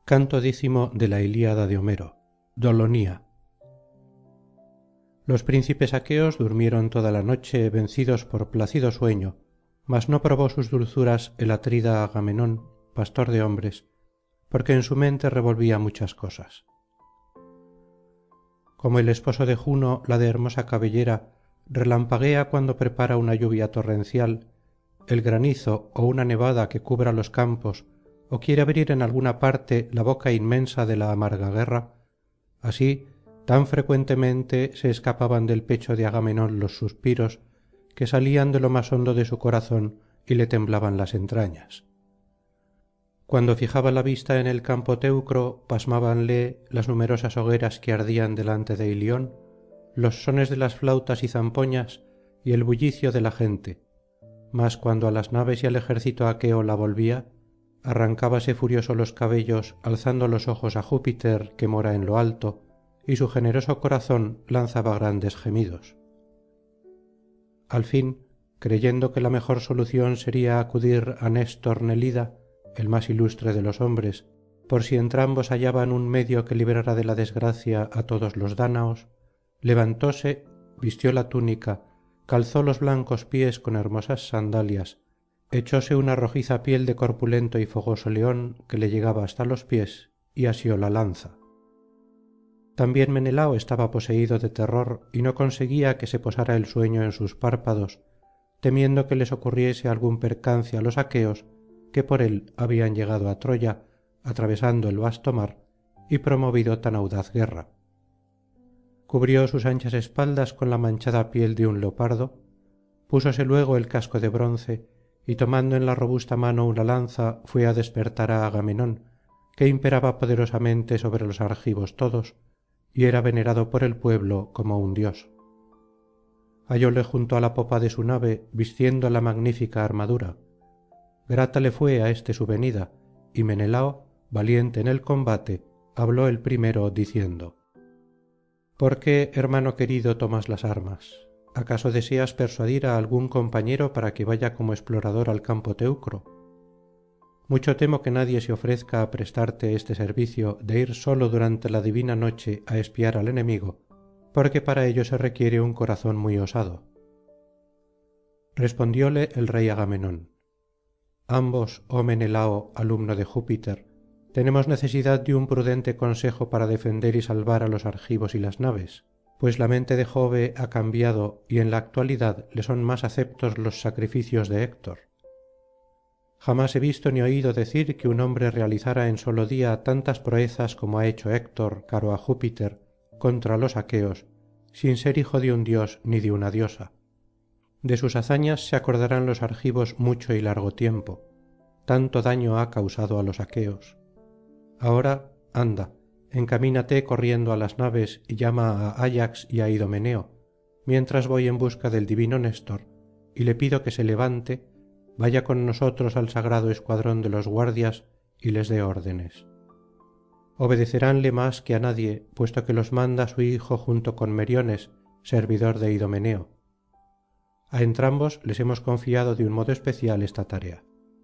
Canto X de la Ilíada de Homero. Dolonía. Los príncipes aqueos durmieron toda la noche vencidos por plácido sueño, mas no probó sus dulzuras el atrida Agamenón, pastor de hombres, porque en su mente revolvía muchas cosas. Como el esposo de Juno, la de hermosa cabellera, relampaguea cuando prepara una lluvia torrencial, el granizo ó una nevada que cubra los campos, ó quiere abrir en alguna parte la boca inmensa de la amarga guerra, así tan frecuentemente se escapaban del pecho de Agamenón los suspiros que salían de lo más hondo de su corazón y le temblaban las entrañas. Cuando fijaba la vista en el campo teucro, pasmábanle las numerosas hogueras que ardían delante de Ilión, los sones de las flautas y zampoñas y el bullicio de la gente, mas cuando á las naves y al ejército aqueo la volvía, arrancábase furioso los cabellos alzando los ojos á Júpiter que mora en lo alto, y su generoso corazón lanzaba grandes gemidos. Al fin, creyendo que la mejor solución sería acudir á Néstor Nelida, el más ilustre de los hombres, por si entrambos hallaban un medio que librara de la desgracia á todos los dáñaos, levantóse, vistió la túnica, calzó los blancos pies con hermosas sandalias, echóse una rojiza piel de corpulento y fogoso león que le llegaba hasta los pies, y asió la lanza. También Menelao estaba poseído de terror y no conseguía que se posara el sueño en sus párpados, temiendo que les ocurriese algún percance á los aqueos que por él habían llegado á Troya, atravesando el vasto mar y promovido tan audaz guerra. Cubrió sus anchas espaldas con la manchada piel de un leopardo, púsose luego el casco de bronce y tomando en la robusta mano una lanza fué á despertar á Agamenón, que imperaba poderosamente sobre los argivos todos y era venerado por el pueblo como un dios. Hallóle junto á la popa de su nave vistiendo la magnífica armadura. Grata le fué á éste su venida, y Menelao, valiente en el combate, habló el primero diciendo: ¿Por qué, hermano querido, tomas las armas? ¿Acaso deseas persuadir á algún compañero para que vaya como explorador al campo teucro? Mucho temo que nadie se ofrezca á prestarte este servicio de ir solo durante la divina noche á espiar al enemigo, porque para ello se requiere un corazón muy osado. Respondióle el rey Agamenón: Ambos, oh Menelao, alumno de Júpiter, tenemos necesidad de un prudente consejo para defender y salvar á los argivos y las naves, pues la mente de Jove ha cambiado y en la actualidad le son más aceptos los sacrificios de Héctor. Jamás he visto ni oído decir que un hombre realizara en solo día tantas proezas como ha hecho Héctor, caro á Júpiter, contra los aqueos, sin ser hijo de un dios ni de una diosa. De sus hazañas se acordarán los argivos mucho y largo tiempo. Tanto daño ha causado á los aqueos. Ahora, anda, encamínate corriendo á las naves y llama á Ayax y á Idomeneo, mientras voy en busca del divino Néstor, y le pido que se levante, vaya con nosotros al sagrado escuadrón de los guardias y les dé órdenes. Obedeceránle más que á nadie, puesto que los manda su hijo junto con Meriones, servidor de Idomeneo. A entrambos les hemos confiado de un modo especial esta tarea.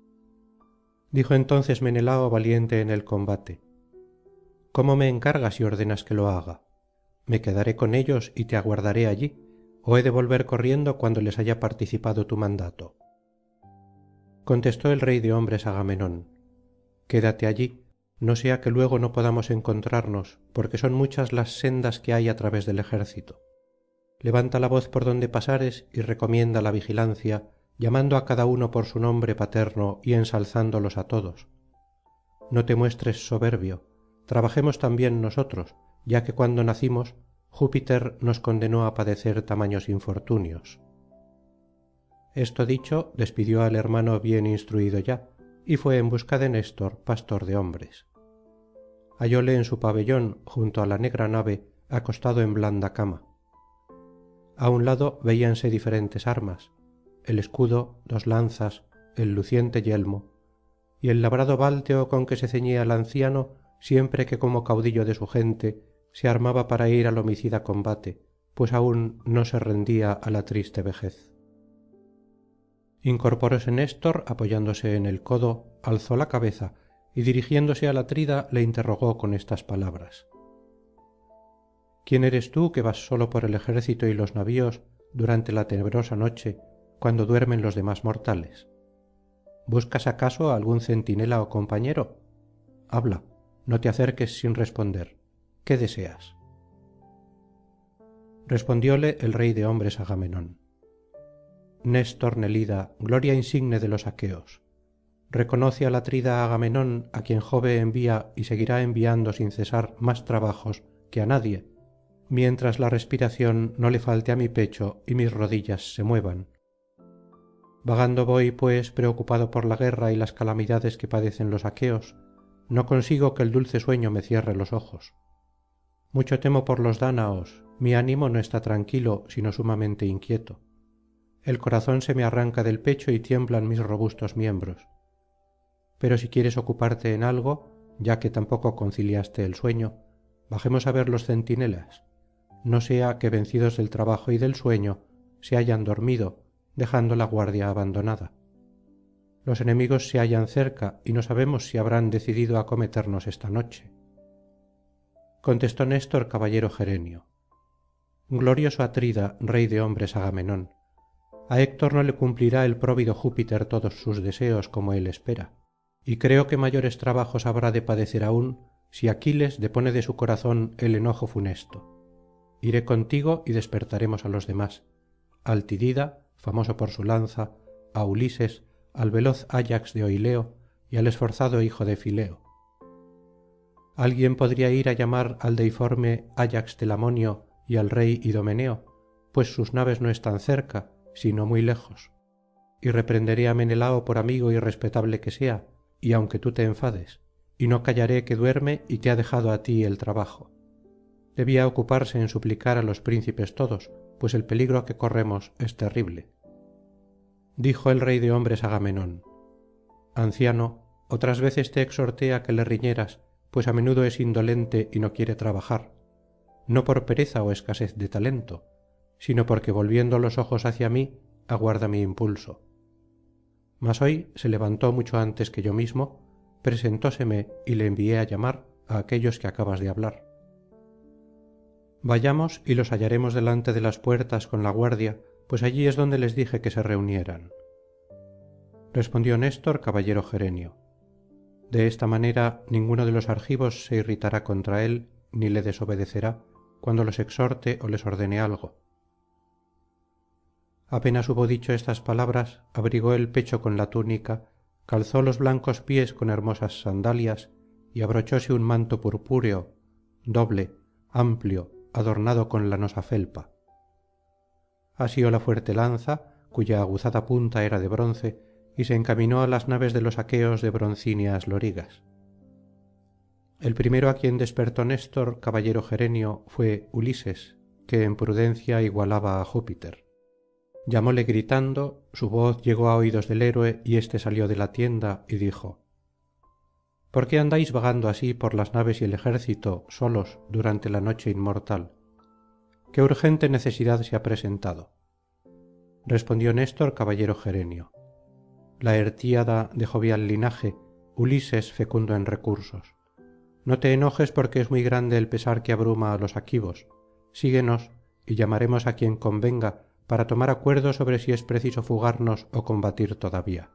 Dijo entonces Menelao valiente en el combate: ¿Cómo me encargas y ordenas que lo haga? ¿Me quedaré con ellos y te aguardaré allí, ó he de volver corriendo cuando les haya participado tu mandato? Contestó el rey de hombres Agamenón: Quédate allí, no sea que luego no podamos encontrarnos, porque son muchas las sendas que hay á través del ejército. Levanta la voz por donde pasares y recomienda la vigilancia, llamando á cada uno por su nombre paterno y ensalzándolos á todos. No te muestres soberbio, trabajemos también nosotros, ya que cuando nacimos Júpiter nos condenó á padecer tamaños infortunios. Esto dicho, despidió al hermano bien instruido ya, y fué en busca de Néstor, pastor de hombres. Hallóle en su pabellón, junto á la negra nave, acostado en blanda cama. A un lado veíanse diferentes armas, el escudo, 2 lanzas, el luciente yelmo, y el labrado bálteo con que se ceñía el anciano siempre que como caudillo de su gente se armaba para ir al homicida combate, pues aún no se rendía á la triste vejez. Incorporóse Néstor apoyándose en el codo, alzó la cabeza y dirigiéndose al atrida le interrogó con estas palabras: ¿Quién eres tú que vas solo por el ejército y los navíos durante la tenebrosa noche, cuando duermen los demás mortales? ¿Buscas acaso á algún centinela ó compañero? Habla, no te acerques sin responder. ¿Qué deseas? Respondióle el rey de hombres Agamenón: Néstor Nelida, gloria insigne de los aqueos, reconoce al atrida Agamenón, á quien Jove envía y seguirá enviando sin cesar más trabajos que á nadie, mientras la respiración no le falte á mi pecho y mis rodillas se muevan. Vagando voy, pues, preocupado por la guerra y las calamidades que padecen los aqueos, no consigo que el dulce sueño me cierre los ojos. Mucho temo por los dánaos, mi ánimo no está tranquilo, sino sumamente inquieto. El corazón se me arranca del pecho y tiemblan mis robustos miembros. Pero si quieres ocuparte en algo, ya que tampoco conciliaste el sueño, bajemos á ver los centinelas. No sea que, vencidos del trabajo y del sueño, se hayan dormido, dejando la guardia abandonada. Los enemigos se hallan cerca y no sabemos si habrán decidido acometernos esta noche. Contestó Néstor, caballero Gerenio: Glorioso Atrida, rey de hombres Agamenón, a Héctor no le cumplirá el próvido Júpiter todos sus deseos como él espera, y creo que mayores trabajos habrá de padecer aún si Aquiles depone de su corazón el enojo funesto. Iré contigo y despertaremos á los demás: al Tidida, famoso por su lanza, á Ulises, al veloz Ayax de Oileo y al esforzado hijo de Fileo. Alguien podría ir á llamar al deiforme Ayax telamonio y al rey Idomeneo, pues sus naves no están cerca, sino muy lejos. Y reprenderé á Menelao por amigo y respetable que sea, y aunque tú te enfades, y no callaré que duerme y te ha dejado á ti el trabajo. Debía ocuparse en suplicar á los príncipes todos, pues el peligro que corremos es terrible. Dijo el rey de hombres Agamenón: Anciano, otras veces te exhorté á que le riñeras, pues á menudo es indolente y no quiere trabajar, no por pereza o escasez de talento, sino porque volviendo los ojos hacia mí aguarda mi impulso. Mas hoy se levantó mucho antes que yo mismo, presentóseme y le envié á llamar á aquellos que acabas de hablar. Vayamos y los hallaremos delante de las puertas con la guardia, pues allí es donde les dije que se reunieran. Respondió Néstor, caballero Gerenio: De esta manera ninguno de los argivos se irritará contra él ni le desobedecerá cuando los exhorte o les ordene algo. Apenas hubo dicho estas palabras, abrigó el pecho con la túnica, calzó los blancos pies con hermosas sandalias y abrochóse un manto purpúreo, doble, amplio, adornado con lanosa felpa. Asió la fuerte lanza, cuya aguzada punta era de bronce, y se encaminó á las naves de los aqueos de broncíneas lorigas. El primero á quien despertó Néstor, caballero Gerenio, fué Ulises, que en prudencia igualaba á Júpiter. Llamóle gritando, su voz llegó á oídos del héroe y éste salió de la tienda y dijo: ¿Por qué andáis vagando así por las naves y el ejército solos durante la noche inmortal? ¿Qué urgente necesidad se ha presentado? Respondió Néstor, caballero Gerenio: La Artieda de jovial linaje, Ulises fecundo en recursos. No te enojes porque es muy grande el pesar que abruma á los aquivos. Síguenos y llamaremos á quien convenga para tomar acuerdo sobre si es preciso fugarnos ó combatir todavía.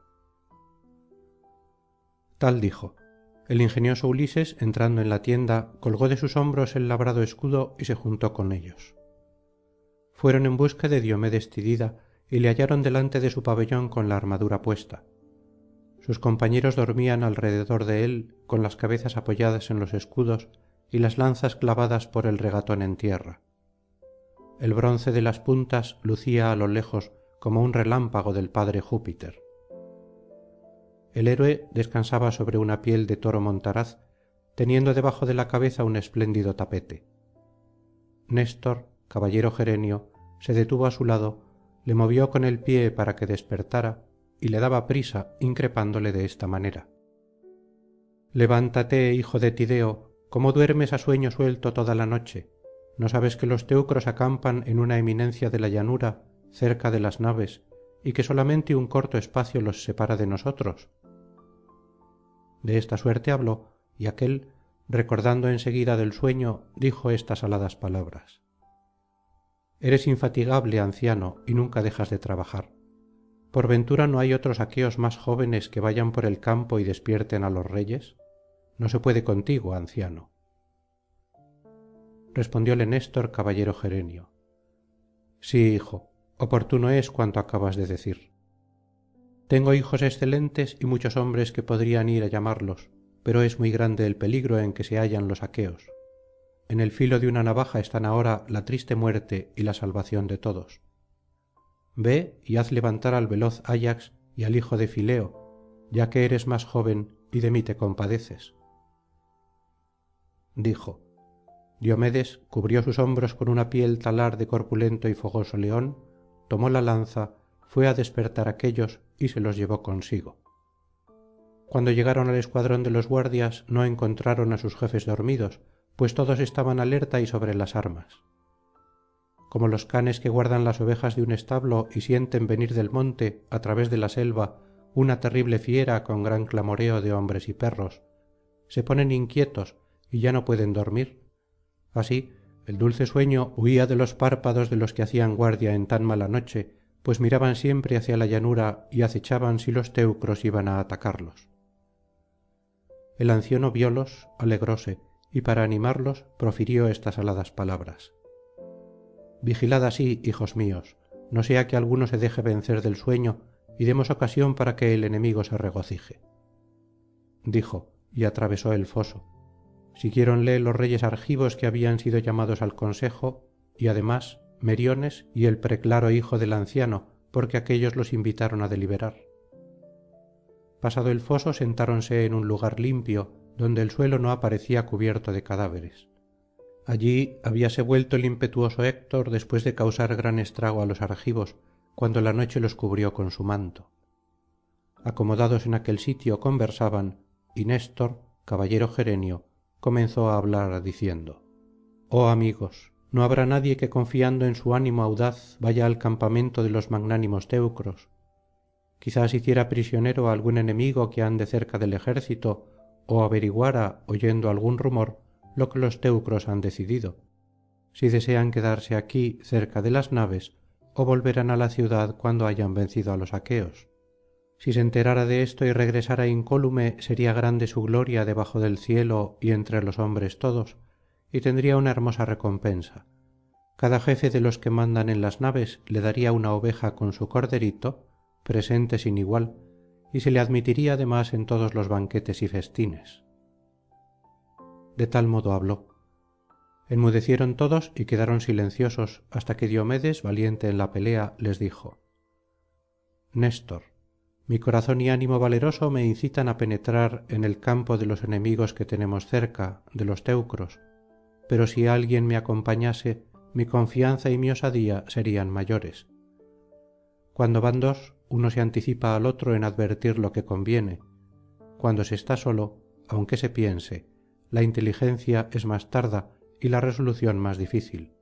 Tal dijo. El ingenioso Ulises, entrando en la tienda, colgó de sus hombros el labrado escudo y se juntó con ellos. Fueron en busca de Diomedes Tidida y le hallaron delante de su pabellón con la armadura puesta. Sus compañeros dormían alrededor de él con las cabezas apoyadas en los escudos y las lanzas clavadas por el regatón en tierra. El bronce de las puntas lucía á lo lejos como un relámpago del padre Júpiter. El héroe descansaba sobre una piel de toro montaraz, teniendo debajo de la cabeza un espléndido tapete. Néstor, caballero Gerenio, se detuvo á su lado, le movió con el pie para que despertara y le daba prisa, increpándole de esta manera: Levántate, hijo de Tideo, ¿cómo duermes á sueño suelto toda la noche? ¿No sabes que los teucros acampan en una eminencia de la llanura, cerca de las naves, y que solamente un corto espacio los separa de nosotros? De esta suerte habló, y aquél, recordando en seguida del sueño, dijo estas aladas palabras: eres infatigable, anciano, y nunca dejas de trabajar. ¿Por ventura no hay otros aqueos más jóvenes que vayan por el campo y despierten á los reyes? No se puede contigo, anciano. Respondióle Néstor, caballero Gerenio: sí, hijo, oportuno es cuanto acabas de decir. Tengo hijos excelentes y muchos hombres que podrían ir á llamarlos, pero es muy grande el peligro en que se hallan los aqueos. En el filo de una navaja están ahora la triste muerte y la salvación de todos. Ve y haz levantar al veloz ayax y al hijo de fileo, ya que eres más joven y de mí te compadeces. Dijo. Diomedes cubrió sus hombros con una piel talar de corpulento y fogoso león, tomó la lanza, fué á despertar aquéllos y se los llevó consigo. Cuando llegaron al escuadrón de los guardias no encontraron á sus jefes dormidos, pues todos estaban alerta y sobre las armas. Como los canes que guardan las ovejas de un establo y sienten venir del monte á través de la selva una terrible fiera con gran clamoreo de hombres y perros, se ponen inquietos y ya no pueden dormir, así el dulce sueño huía de los párpados de los que hacían guardia en tan mala noche, pues miraban siempre hacia la llanura y acechaban si los teucros iban á atacarlos. El anciano viólos, alegróse, y para animarlos profirió estas aladas palabras: vigilad así, hijos míos, no sea que alguno se deje vencer del sueño y demos ocasión para que el enemigo se regocije. Dijo, y atravesó el foso. Siguiéronle los reyes argivos que habían sido llamados al consejo, y además meriones y el preclaro hijo del anciano, porque aquéllos los invitaron á deliberar. Pasado el foso sentáronse en un lugar limpio, donde el suelo no aparecía cubierto de cadáveres. Allí habíase vuelto el impetuoso Héctor después de causar gran estrago á los argivos, cuando la noche los cubrió con su manto. Acomodados en aquel sitio conversaban, y Néstor, caballero Gerenio, comenzó á hablar diciendo: oh amigos, no habrá nadie que confiando en su ánimo audaz vaya al campamento de los magnánimos teucros. Quizás hiciera prisionero á algún enemigo que ande cerca del ejército, ó averiguara, oyendo algún rumor, lo que los teucros han decidido, si desean quedarse aquí cerca de las naves ó volverán á la ciudad cuando hayan vencido á los aqueos. Si se enterara de esto y regresara incólume sería grande su gloria debajo del cielo y entre los hombres todos, y tendría una hermosa recompensa. Cada jefe de los que mandan en las naves le daría una oveja con su corderito, presente sin igual, y se le admitiría además en todos los banquetes y festines. De tal modo habló. Enmudecieron todos y quedaron silenciosos hasta que Diomedes, valiente en la pelea, les dijo: Néstor, mi corazón y ánimo valeroso me incitan á penetrar en el campo de los enemigos que tenemos cerca, de los teucros, pero si alguien me acompañase, mi confianza y mi osadía serían mayores. Cuando van dos, uno se anticipa al otro en advertir lo que conviene. Cuando se está solo, aunque se piense, la inteligencia es más tarda y la resolución más difícil.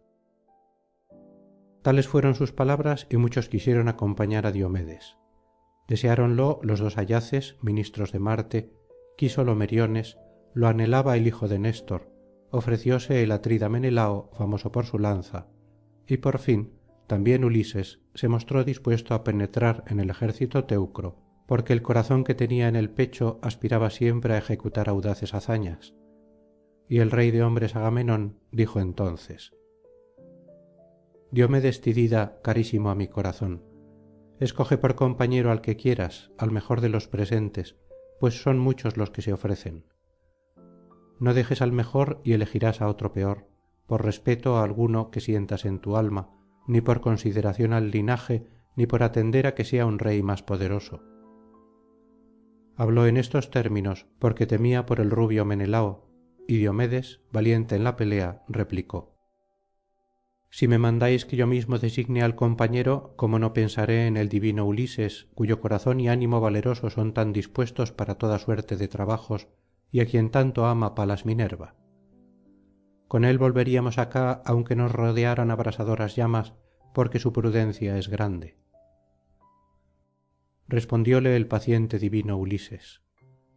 Tales fueron sus palabras y muchos quisieron acompañar á Diomedes. Deseáronlo los dos ayaces, ministros de Marte, quísolo Meriones, lo anhelaba el hijo de Néstor, ofrecióse el atrida Menelao, famoso por su lanza, y por fin también Ulises se mostró dispuesto á penetrar en el ejército teucro, porque el corazón que tenía en el pecho aspiraba siempre á ejecutar audaces hazañas. Y el rey de hombres Agamenón dijo entonces: Diomedes Tidida, carísimo á mi corazón, escoge por compañero al que quieras, al mejor de los presentes, pues son muchos los que se ofrecen. No dejes al mejor y elegirás á otro peor, por respeto á alguno que sientas en tu alma, ni por consideración al linaje, ni por atender á que sea un rey más poderoso. Habló en estos términos porque temía por el rubio Menelao, y Diomedes, valiente en la pelea, replicó: si me mandáis que yo mismo designe al compañero, cómo no pensaré en el divino Ulises, cuyo corazón y ánimo valeroso son tan dispuestos para toda suerte de trabajos y á quien tanto ama Palas Minerva. Con él volveríamos acá aunque nos rodearan abrasadoras llamas, porque su prudencia es grande. Respondióle el paciente divino Ulises: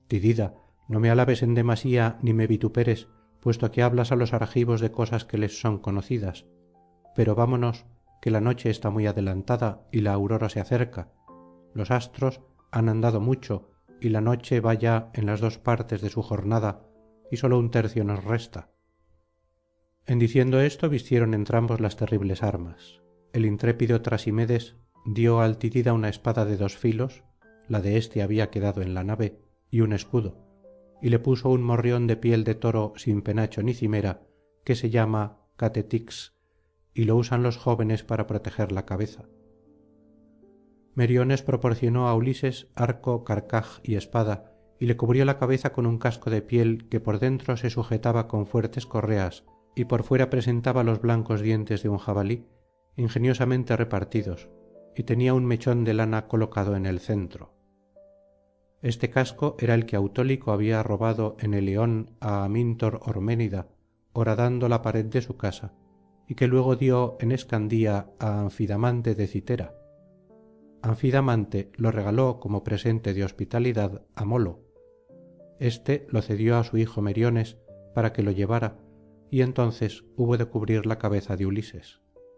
tidida no me alabes en demasía ni me vituperes puesto que hablas á los argivos de cosas que les son conocidas, pero vámonos que la noche está muy adelantada y la aurora se acerca, los astros han andado mucho y la noche va ya en las 2 partes de su jornada y sólo 1/3 nos resta. En diciendo esto vistieron entrambos las terribles armas. El intrépido trasimedes dio al tidida una espada de 2 filos, la de éste había quedado en la nave, y un escudo, y le puso un morrión de piel de toro sin penacho ni cimera que se llama catetix, y lo usan los jóvenes para proteger la cabeza. meriones proporcionó á ulises arco carcaj y espada y le cubrió la cabeza con un casco de piel que por dentro se sujetaba con fuertes correas y por fuera presentaba los blancos dientes de un jabalí ingeniosamente repartidos y tenía un mechón de lana colocado en el centro. Este casco era el que autólico había robado en eleón á amíntor orménida horadando la pared de su casa y que luego dio en escandía á anfidamante de citera. Anfidamante lo regaló como presente de hospitalidad á molo. Éste lo cedió á su hijo meriones para que lo llevara y entonces hubo de cubrir la cabeza de ulises.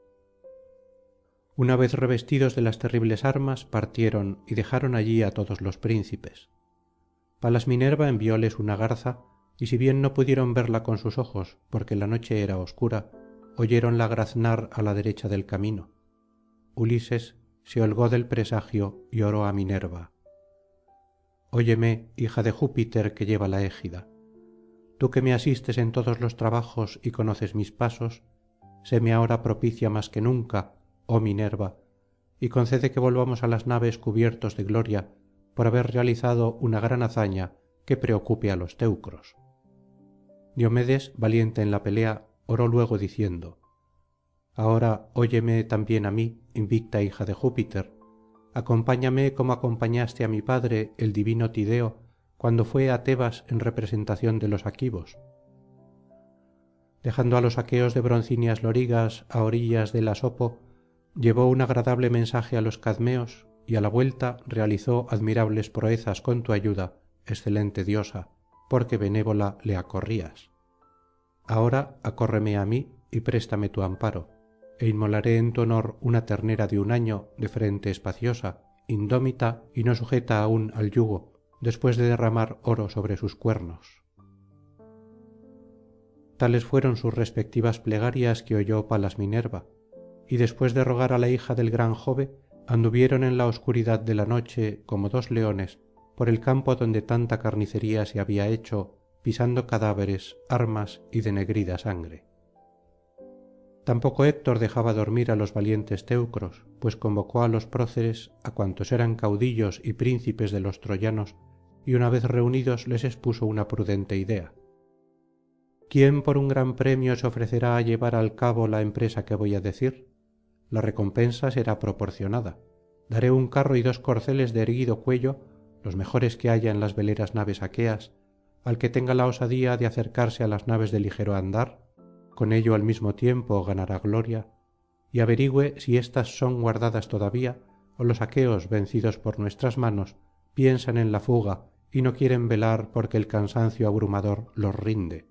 Una vez revestidos de las terribles armas partieron y dejaron allí á todos los príncipes. Palas Minerva envióles una garza y si bien no pudieron verla con sus ojos porque la noche era oscura oyéronla graznar á la derecha del camino. Ulises se holgó del presagio y oró á Minerva: óyeme, hija de Júpiter que lleva la égida. Tú que me asistes en todos los trabajos y conoces mis pasos, séme ahora propicia más que nunca, oh Minerva, y concede que volvamos á las naves cubiertos de gloria por haber realizado una gran hazaña que preocupe á los teucros. Diomedes, valiente en la pelea, oró luego diciendo: ahora óyeme también á mí, invicta hija de Júpiter, acompáñame como acompañaste á mi padre el divino Tideo cuando fué á Tebas en representación de los aquivos. Dejando á los aqueos de broncíneas lorigas á orillas del asopo, llevó un agradable mensaje á los cadmeos y á la vuelta realizó admirables proezas con tu ayuda, excelente diosa, porque benévola le acorrías. Ahora acórreme á mí y préstame tu amparo, e inmolaré en tu honor una ternera de 1 año de frente espaciosa, indómita y no sujeta aún al yugo, después de derramar oro sobre sus cuernos. Tales fueron sus respectivas plegarias que oyó palas Minerva, y después de rogar á la hija del gran jove anduvieron en la oscuridad de la noche como 2 leones por el campo donde tanta carnicería se había hecho pisando cadáveres armas y denegrida sangre. Tampoco Héctor dejaba dormir á los valientes teucros, pues convocó á los próceres á cuantos eran caudillos y príncipes de los troyanos y una vez reunidos les expuso una prudente idea. ¿Quién por un gran premio se ofrecerá á llevar al cabo la empresa que voy á decir? La recompensa será proporcionada. Daré un carro y 2 corceles de erguido cuello, los mejores que haya en las veleras naves aqueas, al que tenga la osadía de acercarse á las naves de ligero andar, con ello al mismo tiempo ganará gloria, y averigüe si éstas son guardadas todavía ó los aqueos vencidos por nuestras manos piensan en la fuga y no quieren velar porque el cansancio abrumador los rinde.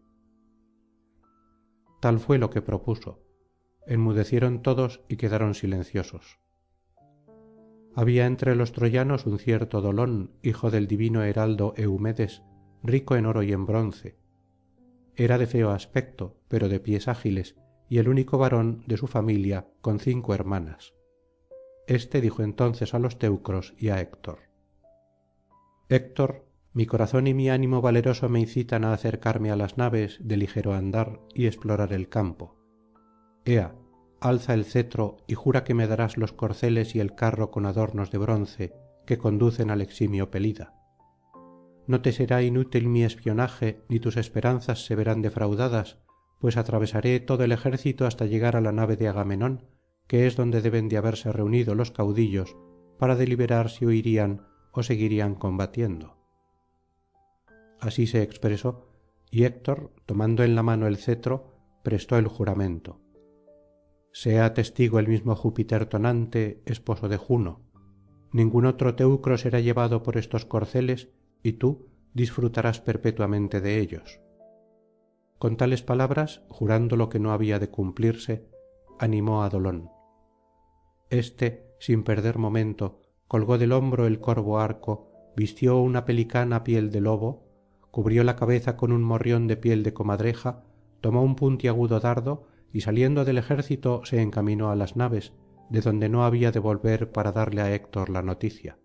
Tal fué lo que propuso. Enmudecieron todos y quedaron silenciosos. Había entre los troyanos un cierto Dolón, hijo del divino heraldo Eumedes, rico en oro y en bronce. Era de feo aspecto, pero de pies ágiles, y el único varón de su familia con 5 hermanas. Este dijo entonces á los teucros y á Héctor: Héctor, mi corazón y mi ánimo valeroso me incitan á acercarme á las naves de ligero andar y explorar el campo. Ea, alza el cetro y jura que me darás los corceles y el carro con adornos de bronce que conducen al eximio Pelida. No te será inútil mi espionaje ni tus esperanzas se verán defraudadas, pues atravesaré todo el ejército hasta llegar á la nave de Agamenón, que es donde deben de haberse reunido los caudillos para deliberar si huirían ó seguirían combatiendo. Así se expresó, y Héctor, tomando en la mano el cetro, prestó el juramento. Sea testigo el mismo Júpiter tonante, esposo de Juno. Ningún otro teucro será llevado por estos corceles, y tú, disfrutarás perpetuamente de ellos. Con tales palabras, jurando lo que no había de cumplirse, animó á dolón. Éste, sin perder momento, colgó del hombro el corvo arco, vistió una pelicana piel de lobo, cubrió la cabeza con un morrión de piel de comadreja, tomó un puntiagudo dardo y saliendo del ejército se encaminó á las naves, de donde no había de volver para darle á Héctor la noticia.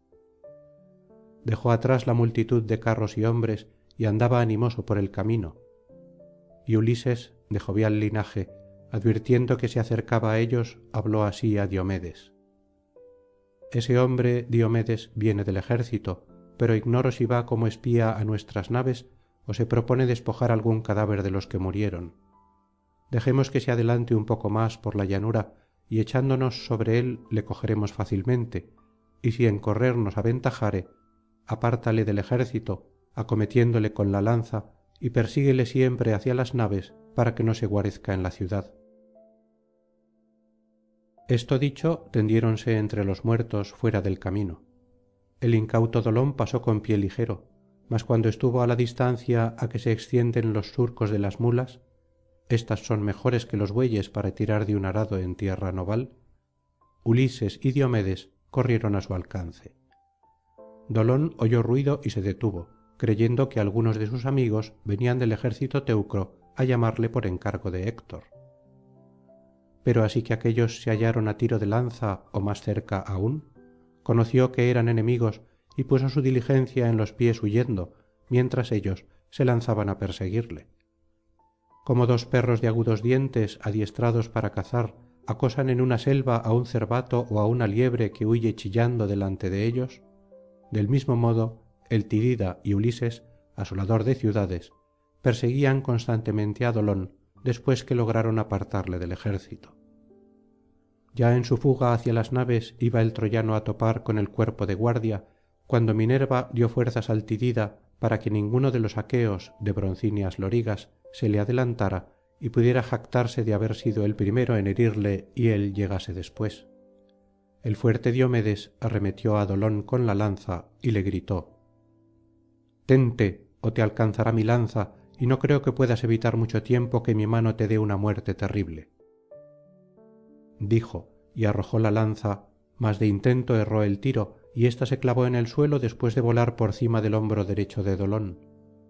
Dejó atrás la multitud de carros y hombres y andaba animoso por el camino. Y Ulises, de jovial linaje, advirtiendo que se acercaba á ellos, habló así á Diomedes: ese hombre, Diomedes, viene del ejército, pero ignoro si va como espía á nuestras naves ó se propone despojar algún cadáver de los que murieron. Dejemos que se adelante un poco más por la llanura y echándonos sobre él le cogeremos fácilmente, y si en correr nos aventajare, apártale del ejército, acometiéndole con la lanza, y persíguele siempre hacia las naves para que no se guarezca en la ciudad. Esto dicho, tendiéronse entre los muertos fuera del camino. El incauto Dolón pasó con pie ligero, mas cuando estuvo á la distancia á que se extienden los surcos de las mulas, estas son mejores que los bueyes para tirar de un arado en tierra noval, Ulises y Diomedes corrieron á su alcance. Dolón oyó ruido y se detuvo, creyendo que algunos de sus amigos venían del ejército teucro á llamarle por encargo de Héctor. Pero así que aquéllos se hallaron á tiro de lanza ó más cerca aún, conoció que eran enemigos y puso su diligencia en los pies huyendo, mientras ellos se lanzaban á perseguirle. Como dos perros de agudos dientes adiestrados para cazar acosan en una selva á un cervato ó á una liebre que huye chillando delante de ellos, del mismo modo el tidida y Ulises, asolador de ciudades, perseguían constantemente á Dolón después que lograron apartarle del ejército. Ya en su fuga hacia las naves iba el troyano á topar con el cuerpo de guardia, cuando Minerva dio fuerzas al tidida para que ninguno de los aqueos de broncíneas lorigas se le adelantara y pudiera jactarse de haber sido el primero en herirle y él llegase después. El fuerte Diomedes arremetió á Dolón con la lanza y le gritó: «Tente, ó te alcanzará mi lanza, y no creo que puedas evitar mucho tiempo que mi mano te dé una muerte terrible». Dijo, y arrojó la lanza, mas de intento erró el tiro, y ésta se clavó en el suelo después de volar por cima del hombro derecho de Dolón.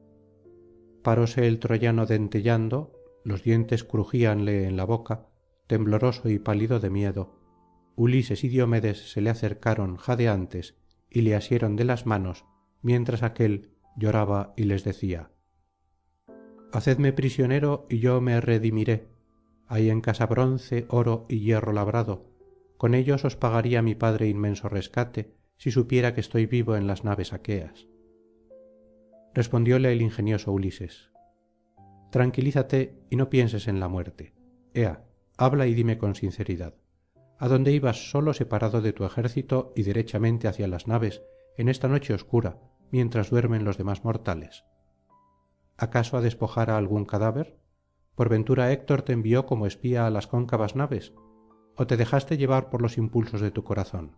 Paróse el troyano dentellando, los dientes crujíanle en la boca, tembloroso y pálido de miedo. Ulises y Diomedes se le acercaron jadeantes y le asieron de las manos, mientras aquél lloraba y les decía: «Hacedme prisionero y yo me redimiré. Hay en casa bronce, oro y hierro labrado. Con ellos os pagaría mi padre inmenso rescate, si supiera que estoy vivo en las naves aqueas». Respondióle el ingenioso Ulises: «Tranquilízate y no pienses en la muerte. Ea, habla y dime con sinceridad. ¿A dónde ibas solo separado de tu ejército y derechamente hacia las naves en esta noche oscura, mientras duermen los demás mortales? ¿Acaso a despojar a algún cadáver? ¿Por ventura Héctor te envió como espía a las cóncavas naves? ¿O te dejaste llevar por los impulsos de tu corazón?».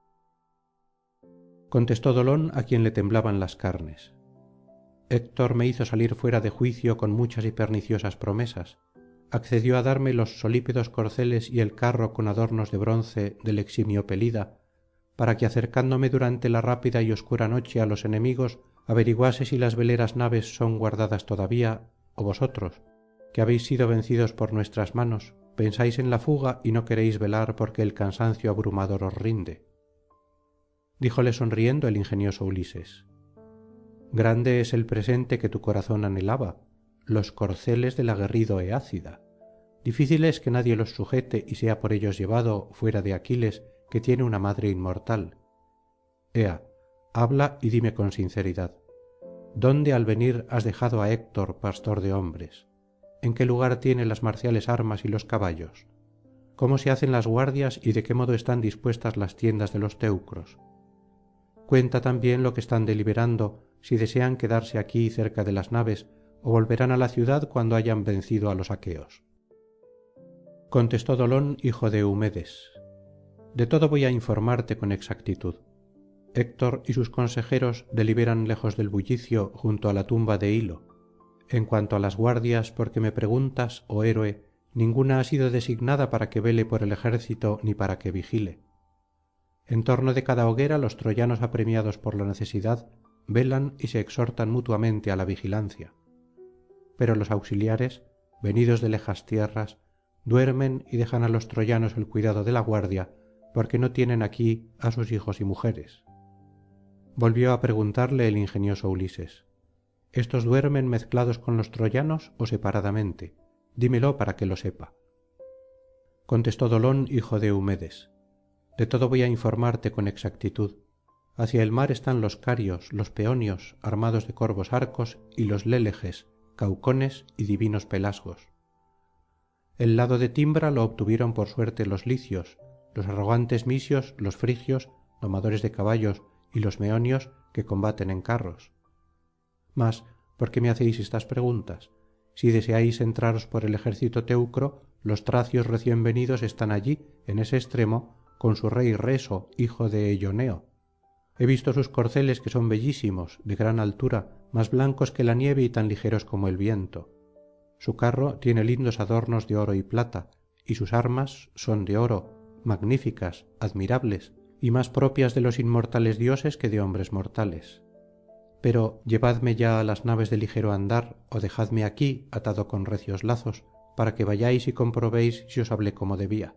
Contestó Dolón, a quien le temblaban las carnes: «Héctor me hizo salir fuera de juicio con muchas y perniciosas promesas. Accedió a darme los solípedos corceles y el carro con adornos de bronce del eximio Pelida, para que acercándome durante la rápida y oscura noche á los enemigos averiguase si las veleras naves son guardadas todavía, ó vosotros, que habéis sido vencidos por nuestras manos, pensáis en la fuga y no queréis velar porque el cansancio abrumador os rinde». Díjole sonriendo el ingenioso Ulises: «Grande es el presente que tu corazón anhelaba, los corceles del aguerrido Eácida. Difícil es que nadie los sujete y sea por ellos llevado fuera de Aquiles, que tiene una madre inmortal. Ea, habla y dime con sinceridad, ¿dónde al venir has dejado á Héctor, pastor de hombres? ¿En qué lugar tiene las marciales armas y los caballos? ¿Cómo se hacen las guardias y de qué modo están dispuestas las tiendas de los teucros? Cuenta también lo que están deliberando, si desean quedarse aquí cerca de las naves ó volverán á la ciudad cuando hayan vencido á los aqueos». Contestó Dolón, hijo de Eumedes: «De todo voy á informarte con exactitud. Héctor y sus consejeros deliberan lejos del bullicio junto á la tumba de Lio. En cuanto á las guardias, por que me preguntas, oh héroe, ninguna ha sido designada para que vele por el ejército ni para que vigile. En torno de cada hoguera los troyanos apremiados por la necesidad velan y se exhortan mutuamente á la vigilancia. Pero los auxiliares, venidos de lejas tierras, duermen y dejan á los troyanos el cuidado de la guardia, porque no tienen aquí á sus hijos y mujeres. Volvió á preguntarle el ingenioso Ulises: ¿Estos duermen mezclados con los troyanos ó separadamente? Dímelo para que lo sepa. Contestó Dolón, hijo de eumedes: de todo voy á informarte con exactitud. Hacia el mar están los carios, los peonios, armados de corvos arcos, y los léleges, caucones y divinos pelasgos. El lado de timbra lo obtuvieron por suerte los licios, los arrogantes misios, los frigios, domadores de caballos, y los meonios, que combaten en carros. Mas, ¿por qué me hacéis estas preguntas? Si deseáis entraros por el ejército teucro, los tracios recién venidos están allí, en ese extremo, con su rey Reso, hijo de eyoneo. He visto sus corceles, que son bellísimos, de gran altura, más blancos que la nieve y tan ligeros como el viento. Su carro tiene lindos adornos de oro y plata, y sus armas son de oro, magníficas, admirables, y más propias de los inmortales dioses que de hombres mortales. Pero llevadme ya á las naves de ligero andar, ó dejadme aquí atado con recios lazos, para que vayáis y comprobéis si os hablé como debía.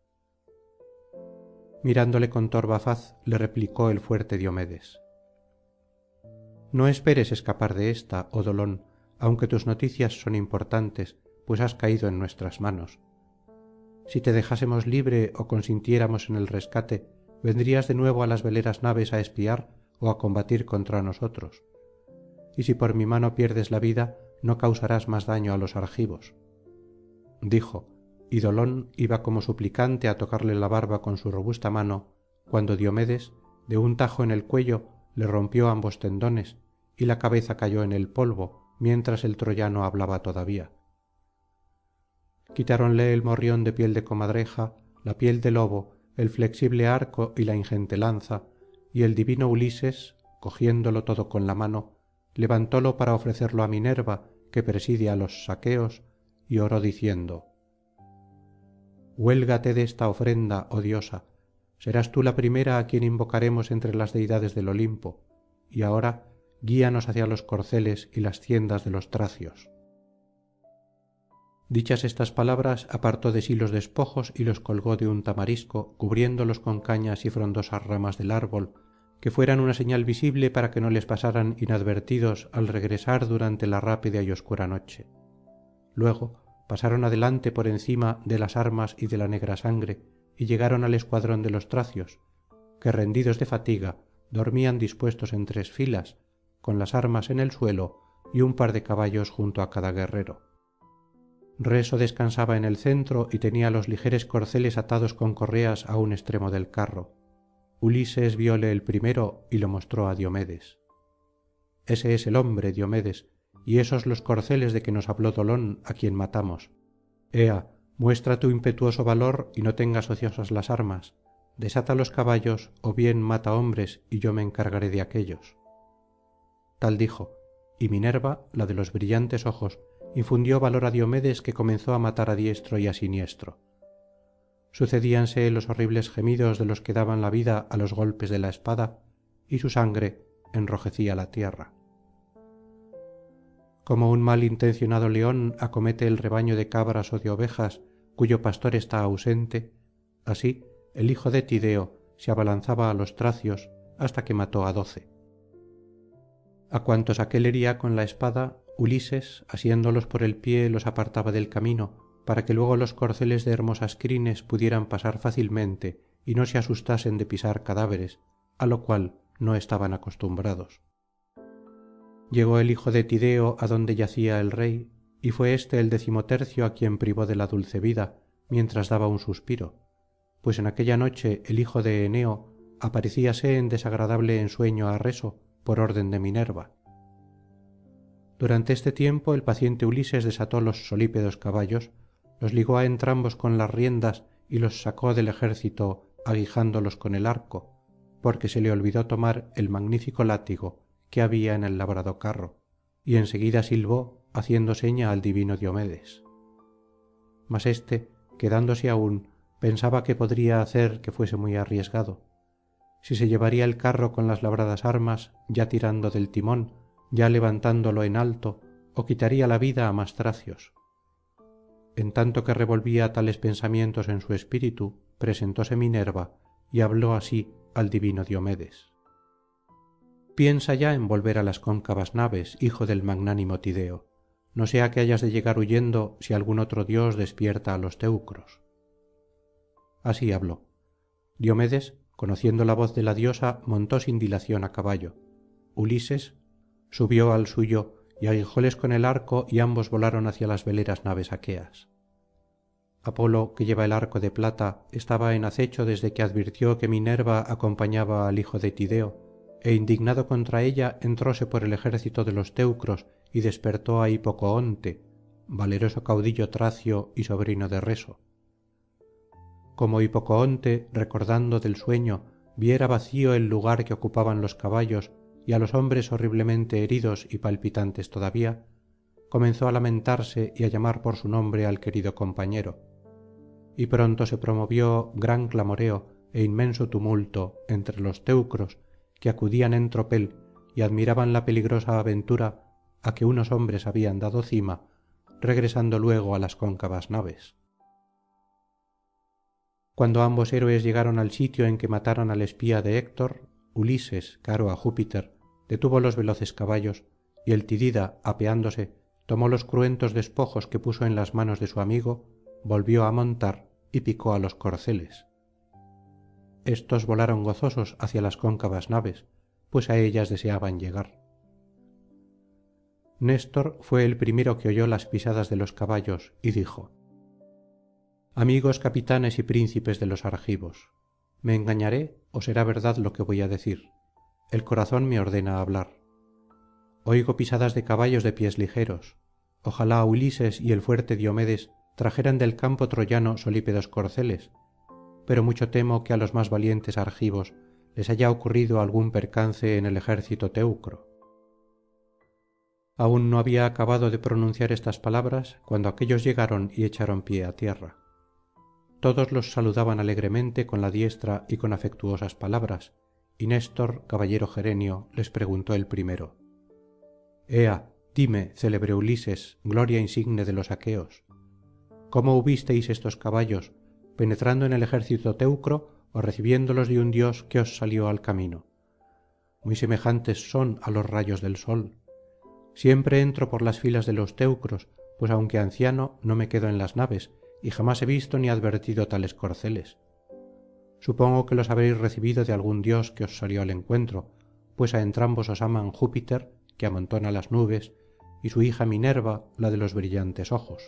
Mirándole con torva faz, le replicó el fuerte Diomedes: no esperes escapar de ésta, oh Dolón, aunque tus noticias son importantes, pues has caído en nuestras manos. Si te dejásemos libre ó consintiéramos en el rescate, vendrías de nuevo á las veleras naves á espiar ó á combatir contra nosotros. Y si por mi mano pierdes la vida, no causarás más daño á los argivos. Dijo, y Dolón iba como suplicante á tocarle la barba con su robusta mano, cuando Diomedes, de un tajo en el cuello, le rompió ambos tendones, y la cabeza cayó en el polvo, mientras el troyano hablaba todavía. Quitáronle el morrión de piel de comadreja, la piel de lobo, el flexible arco y la ingente lanza, y el divino Ulises, cogiéndolo todo con la mano, levantólo para ofrecerlo á Minerva, que preside á los saqueos, y oró diciendo: huélgate de esta ofrenda, oh diosa, serás tú la primera á quien invocaremos entre las deidades del olimpo, y ahora guíanos hacia los corceles y las tiendas de los tracios. Dichas estas palabras, apartó de sí los despojos y los colgó de un tamarisco, cubriéndolos con cañas y frondosas ramas del árbol, que fueran una señal visible para que no les pasaran inadvertidos al regresar durante la rápida y oscura noche. Luego pasaron adelante por encima de las armas y de la negra sangre, y llegaron al escuadrón de los tracios, que rendidos de fatiga dormían dispuestos en 3 filas, con las armas en el suelo y un par de caballos junto á cada guerrero. Reso descansaba en el centro y tenía los ligeros corceles atados con correas á un extremo del carro. Ulises viole el primero y lo mostró á Diomedes. Ese es el hombre, Diomedes, y esos los corceles de que nos habló Dolón, á quien matamos. Ea, muestra tu impetuoso valor y no tengas ociosas las armas. Desata los caballos ó bien mata hombres y yo me encargaré de aquéllos. Tal dijo, y Minerva, la de los brillantes ojos, infundió valor á Diomedes, que comenzó á matar á diestro y á siniestro. Sucedíanse los horribles gemidos de los que daban la vida á los golpes de la espada, y su sangre enrojecía la tierra. Como un mal intencionado león acomete el rebaño de cabras ó de ovejas cuyo pastor está ausente, así el hijo de Tideo se abalanzaba á los tracios hasta que mató á 12. A cuantos aquél hería con la espada, Ulises, asiéndolos por el pie, los apartaba del camino, para que luego los corceles de hermosas crines pudieran pasar fácilmente y no se asustasen de pisar cadáveres, á lo cual no estaban acostumbrados. Llegó el hijo de Tideo adonde yacía el rey, y fué éste el 13º á quien privó de la dulce vida, mientras daba un suspiro, pues en aquella noche el hijo de Eneo aparecíase en desagradable ensueño á Reso por orden de Minerva. Durante este tiempo el paciente Ulises desató los solípedos caballos, los ligó á entrambos con las riendas y los sacó del ejército aguijándolos con el arco, porque se le olvidó tomar el magnífico látigo que había en el labrado carro, y en seguida silbó haciendo seña al divino diomedes. Mas éste, quedándose aún, pensaba qué podría hacer que fuese muy arriesgado, si se llevaría el carro con las labradas armas ya tirando del timón, ya levantándolo en alto, ó quitaría la vida á más tracios. En tanto que revolvía tales pensamientos en su espíritu, presentóse Minerva y habló así al divino diomedes: piensa ya en volver á las cóncavas naves, hijo del magnánimo tideo, no sea que hayas de llegar huyendo si algún otro dios despierta á los teucros. Así habló. Diomedes, conociendo la voz de la diosa, montó sin dilación á caballo. Ulises subió al suyo y aguijóles con el arco y ambos volaron hacia las veleras naves aqueas. Apolo, que lleva el arco de plata, estaba en acecho desde que advirtió que Minerva acompañaba al hijo de tideo, e indignado contra ella entróse por el ejército de los teucros y despertó á Hipocoonte, valeroso caudillo tracio y sobrino de Reso. Como Hipocoonte, recordando del sueño, viera vacío el lugar que ocupaban los caballos y á los hombres horriblemente heridos y palpitantes todavía, comenzó á lamentarse y á llamar por su nombre al querido compañero, y pronto se promovió gran clamoreo é inmenso tumulto entre los teucros que acudían en tropel y admiraban la peligrosa aventura á que unos hombres habían dado cima, regresando luego á las cóncavas naves. Cuando ambos héroes llegaron al sitio en que mataron al espía de Héctor, Ulises, caro á Júpiter, detuvo los veloces caballos, y el tidida, apeándose, tomó los cruentos despojos que puso en las manos de su amigo, volvió á montar y picó á los corceles. Estos volaron gozosos hacia las cóncavas naves, pues á ellas deseaban llegar. Néstor fué el primero que oyó las pisadas de los caballos y dijo: amigos capitanes y príncipes de los argivos, ¿me engañaré ó será verdad lo que voy á decir? El corazón me ordena hablar. Oigo pisadas de caballos de pies ligeros. Ojalá Ulises y el fuerte Diomedes trajeran del campo troyano solípedos corceles, pero mucho temo que á los más valientes argivos les haya ocurrido algún percance en el ejército teucro. Aún no había acabado de pronunciar estas palabras cuando aquéllos llegaron y echaron pie á tierra. Todos los saludaban alegremente con la diestra y con afectuosas palabras, y Néstor, caballero gerenio, les preguntó el primero: ea, dime, célebre Ulises, gloria insigne de los aqueos, ¿cómo hubisteis estos caballos, penetrando en el ejército teucro ó recibiéndolos de un dios que os salió al camino? Muy semejantes son á los rayos del sol. Siempre entro por las filas de los teucros, pues aunque anciano no me quedo en las naves y jamás he visto ni advertido tales corceles. Supongo que los habréis recibido de algún dios que os salió al encuentro, pues á entrambos os aman Júpiter, que amontona las nubes, y su hija Minerva, la de los brillantes ojos.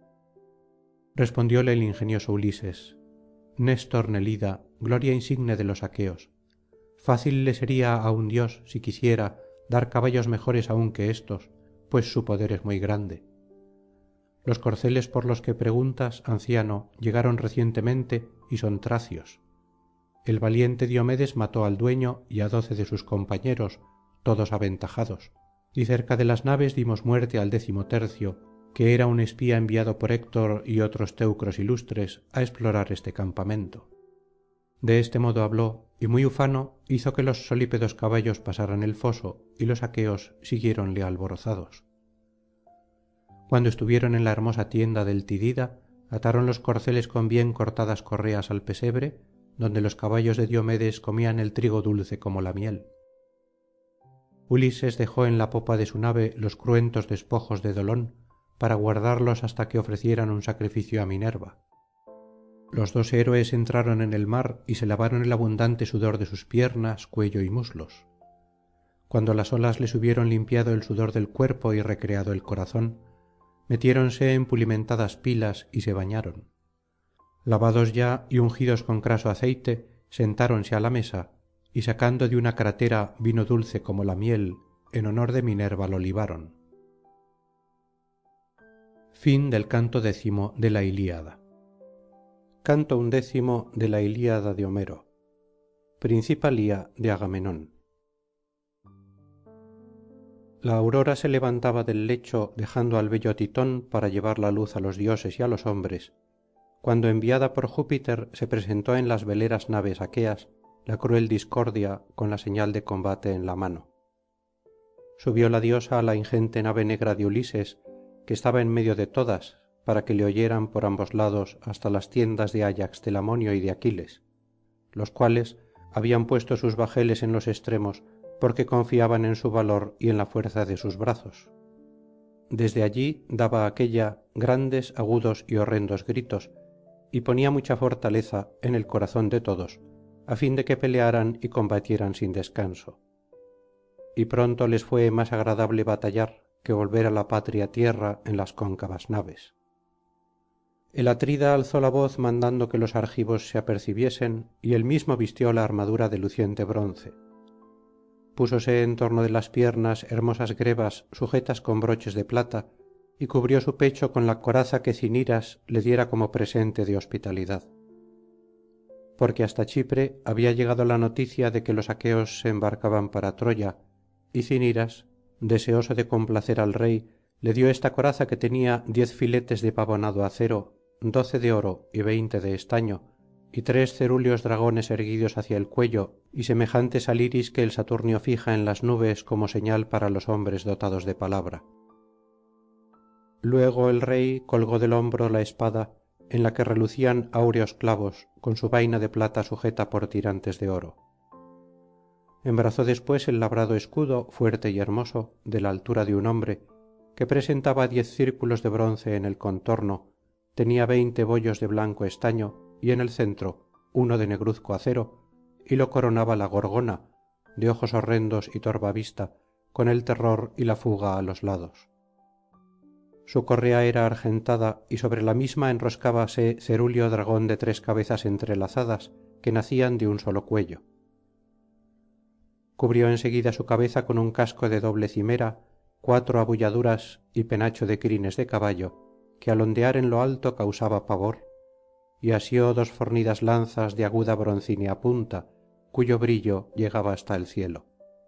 Respondióle el ingenioso Ulises: Néstor Nelida, gloria insigne de los aqueos, fácil le sería á un dios, si quisiera, dar caballos mejores aún que éstos, pues su poder es muy grande. Los corceles por los que preguntas, anciano, llegaron recientemente y son tracios. El valiente Diomedes mató al dueño y á 12 de sus compañeros, todos aventajados, y cerca de las naves dimos muerte al 13º, que era un espía enviado por Héctor y otros teucros ilustres á explorar este campamento. De este modo habló, y muy ufano hizo que los solípedos caballos pasaran el foso, y los aqueos siguiéronle alborozados. Cuando estuvieron en la hermosa tienda del tidida, ataron los corceles con bien cortadas correas al pesebre, donde los caballos de Diomedes comían el trigo dulce como la miel. Ulises dejó en la popa de su nave los cruentos despojos de dolón para guardarlos hasta que ofrecieran un sacrificio á Minerva. Los dos héroes entraron en el mar y se lavaron el abundante sudor de sus piernas, cuello y muslos. Cuando las olas les hubieron limpiado el sudor del cuerpo y recreado el corazón, metiéronse en pulimentadas pilas y se bañaron. Lavados ya y ungidos con craso aceite, sentáronse á la mesa y sacando de una crátera vino dulce como la miel, en honor de Minerva lo libaron. Fin del canto 10 de la Ilíada. Canto 11 de la Ilíada de Homero. Principalía de Agamenón. La aurora se levantaba del lecho dejando al bello Titón para llevar la luz á los dioses y á los hombres, cuando enviada por Júpiter se presentó en las veleras naves aqueas la cruel Discordia con la señal de combate en la mano. Subió la diosa á la ingente nave negra de Ulises, que estaba en medio de todas, para que le oyeran por ambos lados hasta las tiendas de ayax telamonio y de aquiles, los cuales habían puesto sus bajeles en los extremos porque confiaban en su valor y en la fuerza de sus brazos. Desde allí daba aquélla grandes, agudos y horrendos gritos, y ponía mucha fortaleza en el corazón de todos, á fin de que pelearan y combatieran sin descanso. Y pronto les fué más agradable batallar que volver á la patria tierra en las cóncavas naves. El atrida alzó la voz mandando que los argivos se apercibiesen, y él mismo vistió la armadura de luciente bronce. Púsose en torno de las piernas hermosas grebas sujetas con broches de plata, y cubrió su pecho con la coraza que Ciniras le diera como presente de hospitalidad. Porque hasta Chipre había llegado la noticia de que los aqueos se embarcaban para Troya, y Ciniras, deseoso de complacer al rey, le dio esta coraza que tenía 10 filetes de pavonado acero, 12 de oro y 20 de estaño, y 3 cerúleos dragones erguidos hacia el cuello y semejantes al iris que el Saturnio fija en las nubes como señal para los hombres dotados de palabra. Luego el rey colgó del hombro la espada en la que relucían áureos clavos con su vaina de plata sujeta por tirantes de oro. Embrazó después el labrado escudo fuerte y hermoso de la altura de un hombre, que presentaba 10 círculos de bronce en el contorno, tenía 20 bollos de blanco estaño y en el centro uno de negruzco acero, y lo coronaba la gorgona, de ojos horrendos y torva vista, con el terror y la fuga á los lados. Su correa era argentada y sobre la misma enroscábase cerúleo dragón de 3 cabezas entrelazadas que nacían de un solo cuello. Cubrió en seguida su cabeza con un casco de doble cimera, 4 abulladuras y penacho de crines de caballo, que al ondear en lo alto causaba pavor, y asió 2 fornidas lanzas de aguda broncínea punta, cuyo brillo llegaba hasta el cielo.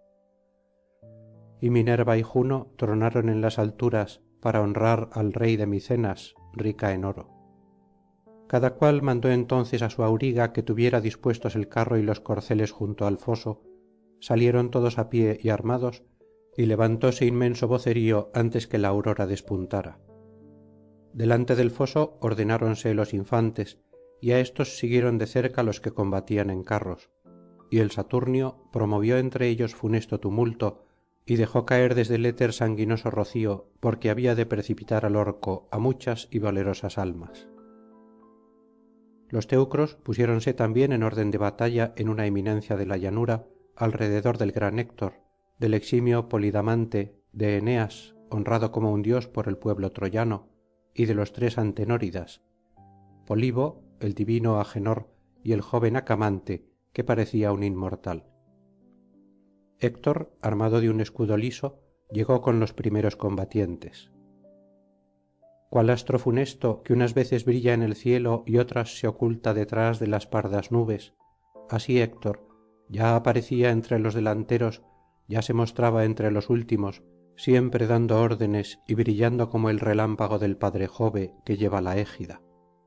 Y Minerva y Juno tronaron en las alturas para honrar al rey de Micenas, rica en oro. Cada cual mandó entonces á su auriga que tuviera dispuestos el carro y los corceles junto al foso, salieron todos á pie y armados, y levantóse inmenso vocerío antes que la aurora despuntara. Delante del foso ordenáronse los infantes, y á éstos siguieron de cerca los que combatían en carros, y el Saturnio promovió entre ellos funesto tumulto, y dejó caer desde el éter sanguinoso rocío porque había de precipitar al orco á muchas y valerosas almas. Los teucros pusiéronse también en orden de batalla en una eminencia de la llanura alrededor del gran Héctor, del eximio Polidamante, de Eneas, honrado como un dios por el pueblo troyano, y de los 3 antenóridas, Polibo, el divino Agenor y el joven Acamante, que parecía un inmortal. Héctor, armado de un escudo liso, llegó con los primeros combatientes. Cual astro funesto que unas veces brilla en el cielo y otras se oculta detrás de las pardas nubes, así Héctor ya aparecía entre los delanteros, ya se mostraba entre los últimos, siempre dando órdenes y brillando como el relámpago del padre Jove que lleva la égida.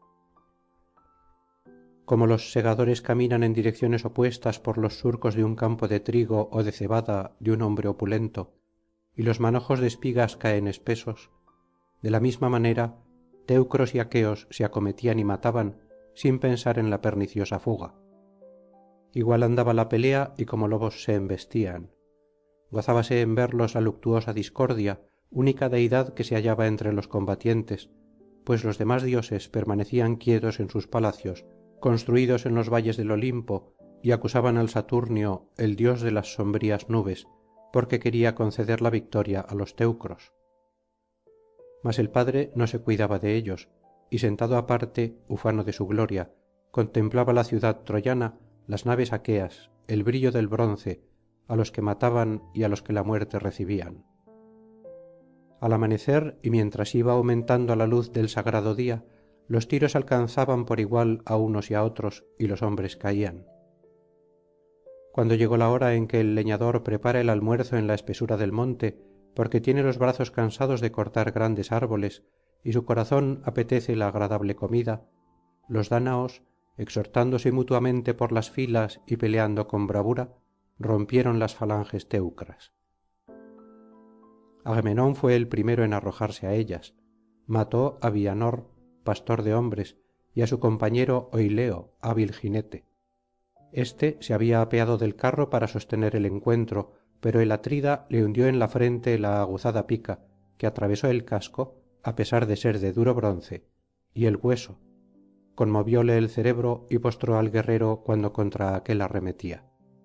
Como los segadores caminan en direcciones opuestas por los surcos de un campo de trigo ó de cebada de un hombre opulento, y los manojos de espigas caen espesos, de la misma manera teucros y aqueos se acometían y mataban sin pensar en la perniciosa fuga. Igual andaba la pelea y como lobos se embestían. Gozábase en verlos la luctuosa Discordia, única deidad que se hallaba entre los combatientes, pues los demás dioses permanecían quietos en sus palacios construidos en los valles del Olimpo, y acusaban al Saturnio, el dios de las sombrías nubes, porque quería conceder la victoria á los teucros. Mas el padre no se cuidaba de ellos, y sentado aparte, ufano de su gloria, contemplaba la ciudad troyana, las naves aqueas, el brillo del bronce, á los que mataban y á los que la muerte recibían. Al amanecer, y mientras iba aumentando la luz del sagrado día, los tiros alcanzaban por igual á unos y á otros, y los hombres caían. cuando llegó la hora en que el leñador prepara el almuerzo en la espesura del monte porque tiene los brazos cansados de cortar grandes árboles y su corazón apetece la agradable comida, los dáñaos, exhortándose mutuamente por las filas y peleando con bravura, rompieron las falanges teucras. Agamenón fué el primero en arrojarse á ellas, mató á bianor, pastor de hombres, y á su compañero oileo, hábil jinete. Este se había apeado del carro para sostener el encuentro, pero el atrida le hundió en la frente la aguzada pica, que atravesó el casco, á pesar de ser de duro bronce, y el hueso, conmovióle el cerebro y postró al guerrero cuando contra aquél arremetía.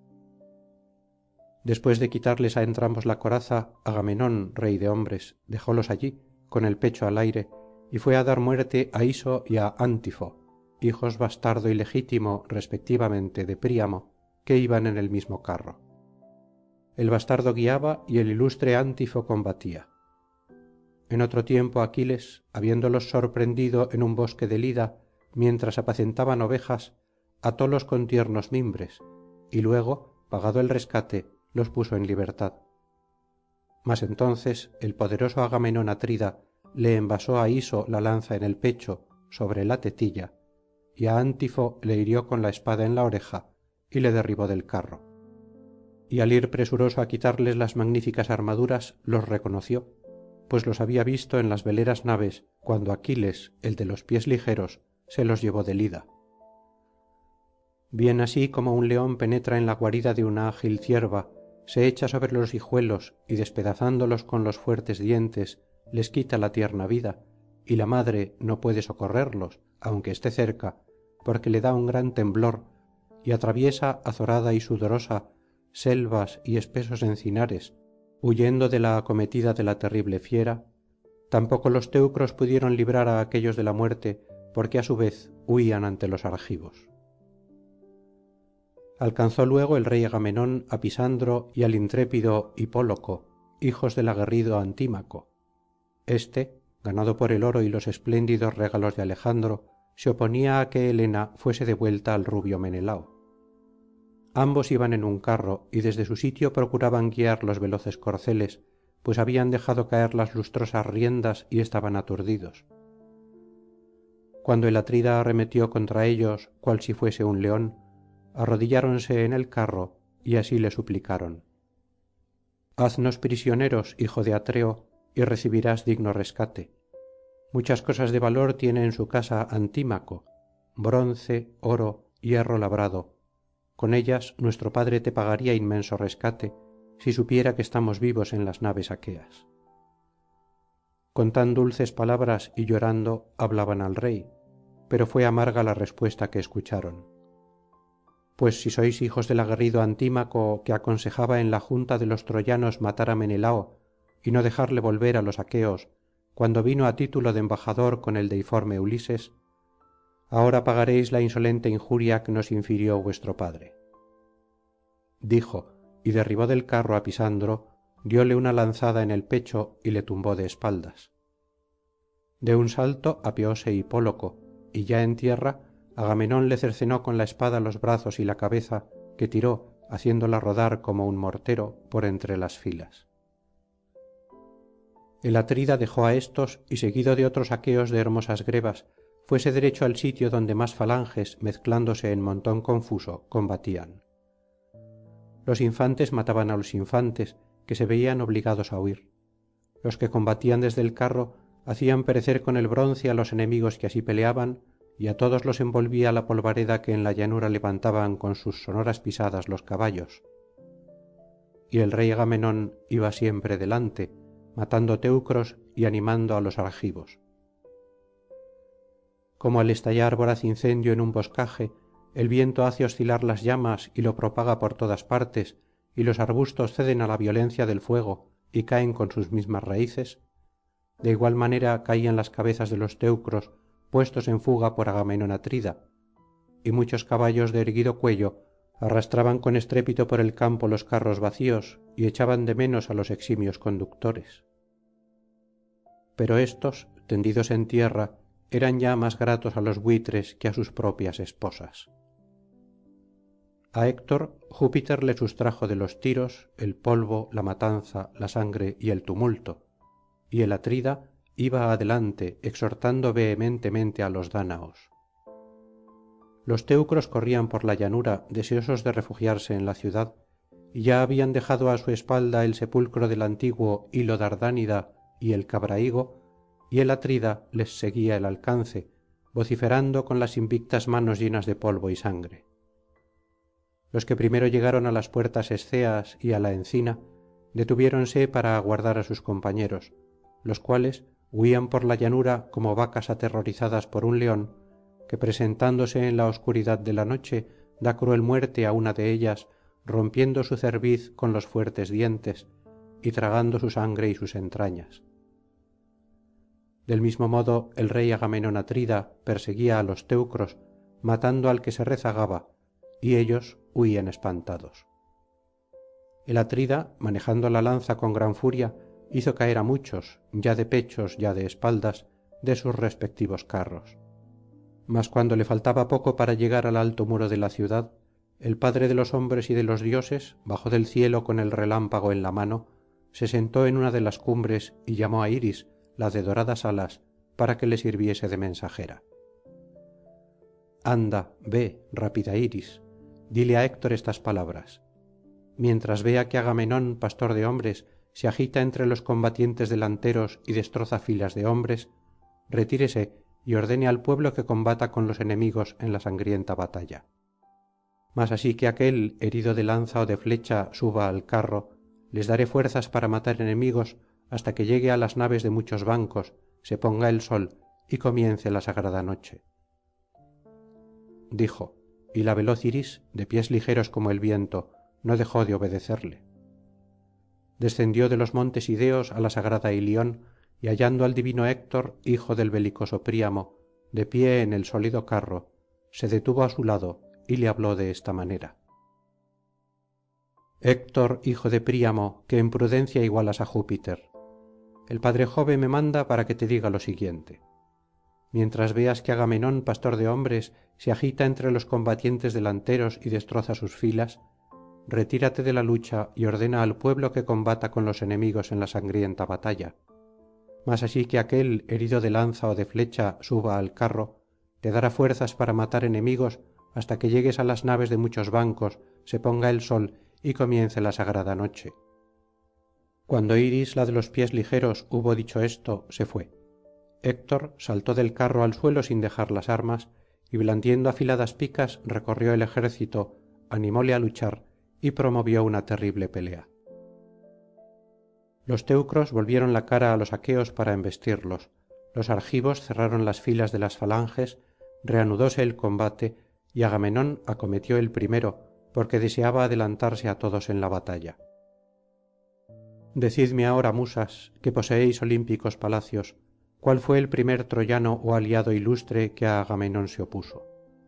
Después de quitarles á entrambos la coraza, agamenón, rey de hombres, dejólos allí con el pecho al aire y fué á dar muerte á iso y á antifo, hijos bastardo y legítimo respectivamente de príamo, que iban en el mismo carro. El bastardo guiaba y el ilustre antifo combatía. En otro tiempo aquiles, habiéndolos sorprendido en un bosque del ida mientras apacentaban ovejas, atólos con tiernos mimbres y luego, pagado el rescate, los puso en libertad. Mas entonces el poderoso Agamenón atrida le envasó á iso la lanza en el pecho sobre la tetilla y á antifo le hirió con la espada en la oreja y le derribó del carro. Y al ir presuroso á quitarles las magníficas armaduras los reconoció, pues los había visto en las veleras naves cuando Aquiles, el de los pies ligeros, se los llevó del ida. Bien así como un león penetra en la guarida de una ágil cierva, se echa sobre los hijuelos y despedazándolos con los fuertes dientes les quita la tierna vida, y la madre no puede socorrerlos aunque esté cerca porque le da un gran temblor y atraviesa azorada y sudorosa selvas y espesos encinares huyendo de la acometida de la terrible fiera, tampoco los teucros pudieron librar á aquéllos de la muerte porque á su vez huían ante los argivos. Alcanzó luego el rey Agamenón á Pisandro y al intrépido Hipóloco, hijos del aguerrido Antímaco. Este, ganado por el oro y los espléndidos regalos de Alejandro, se oponía á que Helena fuese devuelta al rubio Menelao. Ambos iban en un carro y desde su sitio procuraban guiar los veloces corceles, pues habían dejado caer las lustrosas riendas y estaban aturdidos. Cuando el atrida arremetió contra ellos cual si fuese un león, arrodilláronse en el carro y así le suplicaron: haznos prisioneros, hijo de atreo, y recibirás digno rescate. Muchas cosas de valor tiene en su casa Antímaco, bronce, oro, hierro labrado. Con ellas nuestro padre te pagaría inmenso rescate si supiera que estamos vivos en las naves aqueas. Con tan dulces palabras y llorando hablaban al rey, pero fué amarga la respuesta que escucharon. Pues si sois hijos del aguerrido Antímaco que aconsejaba en la junta de los troyanos matar á Menelao y no dejarle volver á los aqueos cuando vino á título de embajador con el deiforme Ulises, ahora pagaréis la insolente injuria que nos infirió vuestro padre. Dijo, y derribó del carro á Pisandro, dióle una lanzada en el pecho y le tumbó de espaldas. De un salto apeóse Hipóloco, y ya en tierra Agamenón le cercenó con la espada los brazos y la cabeza, que tiró haciéndola rodar como un mortero por entre las filas. El atrida dejó á éstos y seguido de otros aqueos de hermosas grebas fuese derecho al sitio donde más falanges mezclándose en montón confuso combatían. Los infantes mataban á los infantes que se veían obligados á huir. Los que combatían desde el carro hacían perecer con el bronce á los enemigos que así peleaban y á todos los envolvía la polvareda que en la llanura levantaban con sus sonoras pisadas los caballos. Y el rey Agamenón iba siempre delante, matando teucros y animando á los argivos. Como al estallar voraz incendio en un boscaje, el viento hace oscilar las llamas y lo propaga por todas partes, y los arbustos ceden á la violencia del fuego y caen con sus mismas raíces, de igual manera caían las cabezas de los teucros puestos en fuga por Agamenón atrida, y muchos caballos de erguido cuello arrastraban con estrépito por el campo los carros vacíos y echaban de menos á los eximios conductores. Pero éstos, tendidos en tierra, eran ya más gratos á los buitres que á sus propias esposas. A Héctor Júpiter le sustrajo de los tiros el polvo, la matanza, la sangre y el tumulto, y el atrida iba adelante exhortando vehementemente á los dáñaos. Los teucros corrían por la llanura deseosos de refugiarse en la ciudad, y ya habían dejado á su espalda el sepulcro del antiguo Hilo dardánida y el cabrahigo, y el atrida les seguía el alcance, vociferando con las invictas manos llenas de polvo y sangre. Los que primero llegaron á las puertas esceas y á la encina detuviéronse para aguardar á sus compañeros, los cuales huían por la llanura como vacas aterrorizadas por un león que presentándose en la oscuridad de la noche da cruel muerte á una de ellas rompiendo su cerviz con los fuertes dientes y tragando su sangre y sus entrañas. Del mismo modo el rey Agamenón atrida perseguía á los teucros matando al que se rezagaba, y ellos huían espantados. El atrida, manejando la lanza con gran furia, hizo caer á muchos, ya de pechos ya de espaldas, de sus respectivos carros. Mas cuando le faltaba poco para llegar al alto muro de la ciudad, el padre de los hombres y de los dioses bajó del cielo con el relámpago en la mano, se sentó en una de las cumbres y llamó á Iris, la de doradas alas, para que le sirviese de mensajera. Anda, ve, rápida Iris, dile á Héctor estas palabras. Mientras vea que Agamenón, pastor de hombres, se agita entre los combatientes delanteros y destroza filas de hombres, retírese y ordene al pueblo que combata con los enemigos en la sangrienta batalla. Mas así que aquel herido de lanza o de flecha suba al carro, les daré fuerzas para matar enemigos hasta que llegue á las naves de muchos bancos, se ponga el sol y comience la sagrada noche. Dijo, y la veloz Iris, de pies ligeros como el viento, no dejó de obedecerle. Descendió de los montes ideos á la sagrada Ilion, y hallando al divino Héctor, hijo del belicoso Príamo, de pie en el sólido carro, se detuvo á su lado y le habló de esta manera: Héctor, hijo de Príamo, que en prudencia igualas á Júpiter, el padre Jove me manda para que te diga lo siguiente. Mientras veas que Agamenón, pastor de hombres, se agita entre los combatientes delanteros y destroza sus filas, retírate de la lucha y ordena al pueblo que combata con los enemigos en la sangrienta batalla. Mas así que aquel herido de lanza o de flecha suba al carro, te dará fuerzas para matar enemigos hasta que llegues á las naves de muchos bancos, se ponga el sol y comience la sagrada noche. Cuando Iris, la de los pies ligeros, hubo dicho esto, se fué. Héctor saltó del carro al suelo sin dejar las armas, y blandiendo afiladas picas recorrió el ejército, animóle á luchar y promovió una terrible pelea. Los teucros volvieron la cara á los aqueos para embestirlos, los argivos cerraron las filas de las falanges, reanudóse el combate y Agamenón acometió el primero porque deseaba adelantarse á todos en la batalla. Decidme ahora, musas, que poseéis olímpicos palacios, ¿cuál fué el primer troyano ó aliado ilustre que á Agamenón se opuso?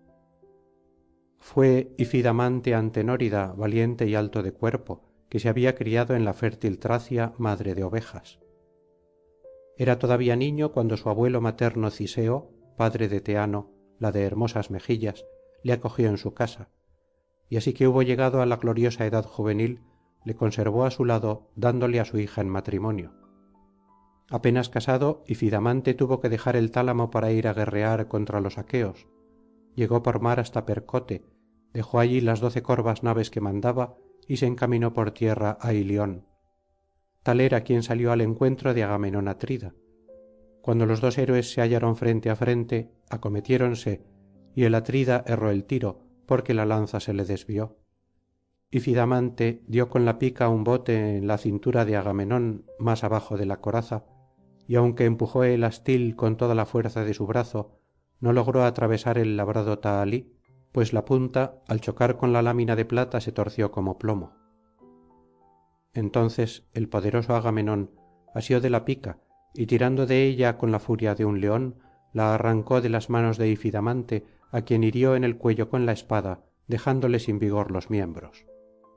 Fué Ifidamante Antenórida, valiente y alto de cuerpo, que se había criado en la fértil Tracia, madre de ovejas. Era todavía niño cuando su abuelo materno Ciseo, padre de Teano, la de hermosas mejillas, le acogió en su casa, y así que hubo llegado á la gloriosa edad juvenil, le conservó á su lado dándole á su hija en matrimonio. Apenas casado, Ifidamante tuvo que dejar el tálamo para ir á guerrear contra los aqueos. Llegó por mar hasta Percote, dejó allí las 12 corvas naves que mandaba y se encaminó por tierra á Ilion. Tal era quien salió al encuentro de Agamenón atrida. Cuando los dos héroes se hallaron frente á frente, acometiéronse, y el atrida erró el tiro, porque la lanza se le desvió. Ifidamante dio con la pica un bote en la cintura de Agamenón más abajo de la coraza, y aunque empujó el astil con toda la fuerza de su brazo, no logró atravesar el labrado tahalí, pues la punta al chocar con la lámina de plata se torció como plomo. Entonces el poderoso Agamenón asió de la pica y tirando de ella con la furia de un león, la arrancó de las manos de Ifidamante, á quien hirió en el cuello con la espada, dejándole sin vigor los miembros.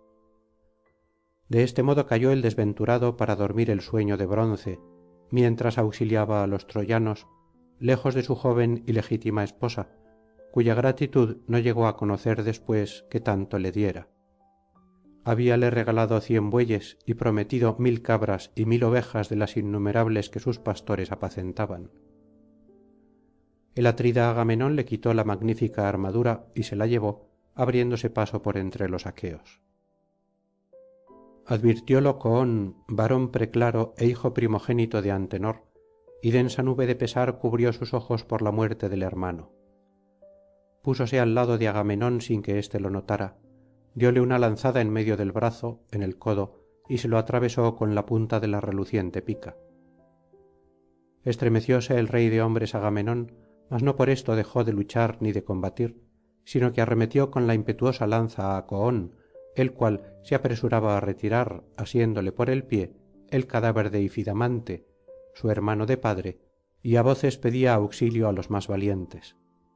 De este modo cayó el desventurado para dormir el sueño de bronce, mientras auxiliaba á los troyanos, lejos de su joven y legítima esposa, cuya gratitud no llegó á conocer después que tanto le diera. Habíale regalado 100 bueyes y prometido 1000 cabras y 1000 ovejas de las innumerables que sus pastores apacentaban. El atrida Agamenón le quitó la magnífica armadura y se la llevó, abriéndose paso por entre los aqueos. Advirtiólo Coón, varón preclaro é hijo primogénito de Antenor, y densa nube de pesar cubrió sus ojos por la muerte del hermano. Púsose al lado de Agamenón sin que éste lo notara, dióle una lanzada en medio del brazo, en el codo, y se lo atravesó con la punta de la reluciente pica. Estremecióse el rey de hombres Agamenón, mas no por esto dejó de luchar ni de combatir, sino que arremetió con la impetuosa lanza á Coón, el cual se apresuraba á retirar, asiéndole por el pie, el cadáver de Ifidamante, su hermano de padre, y á voces pedía auxilio á los más valientes.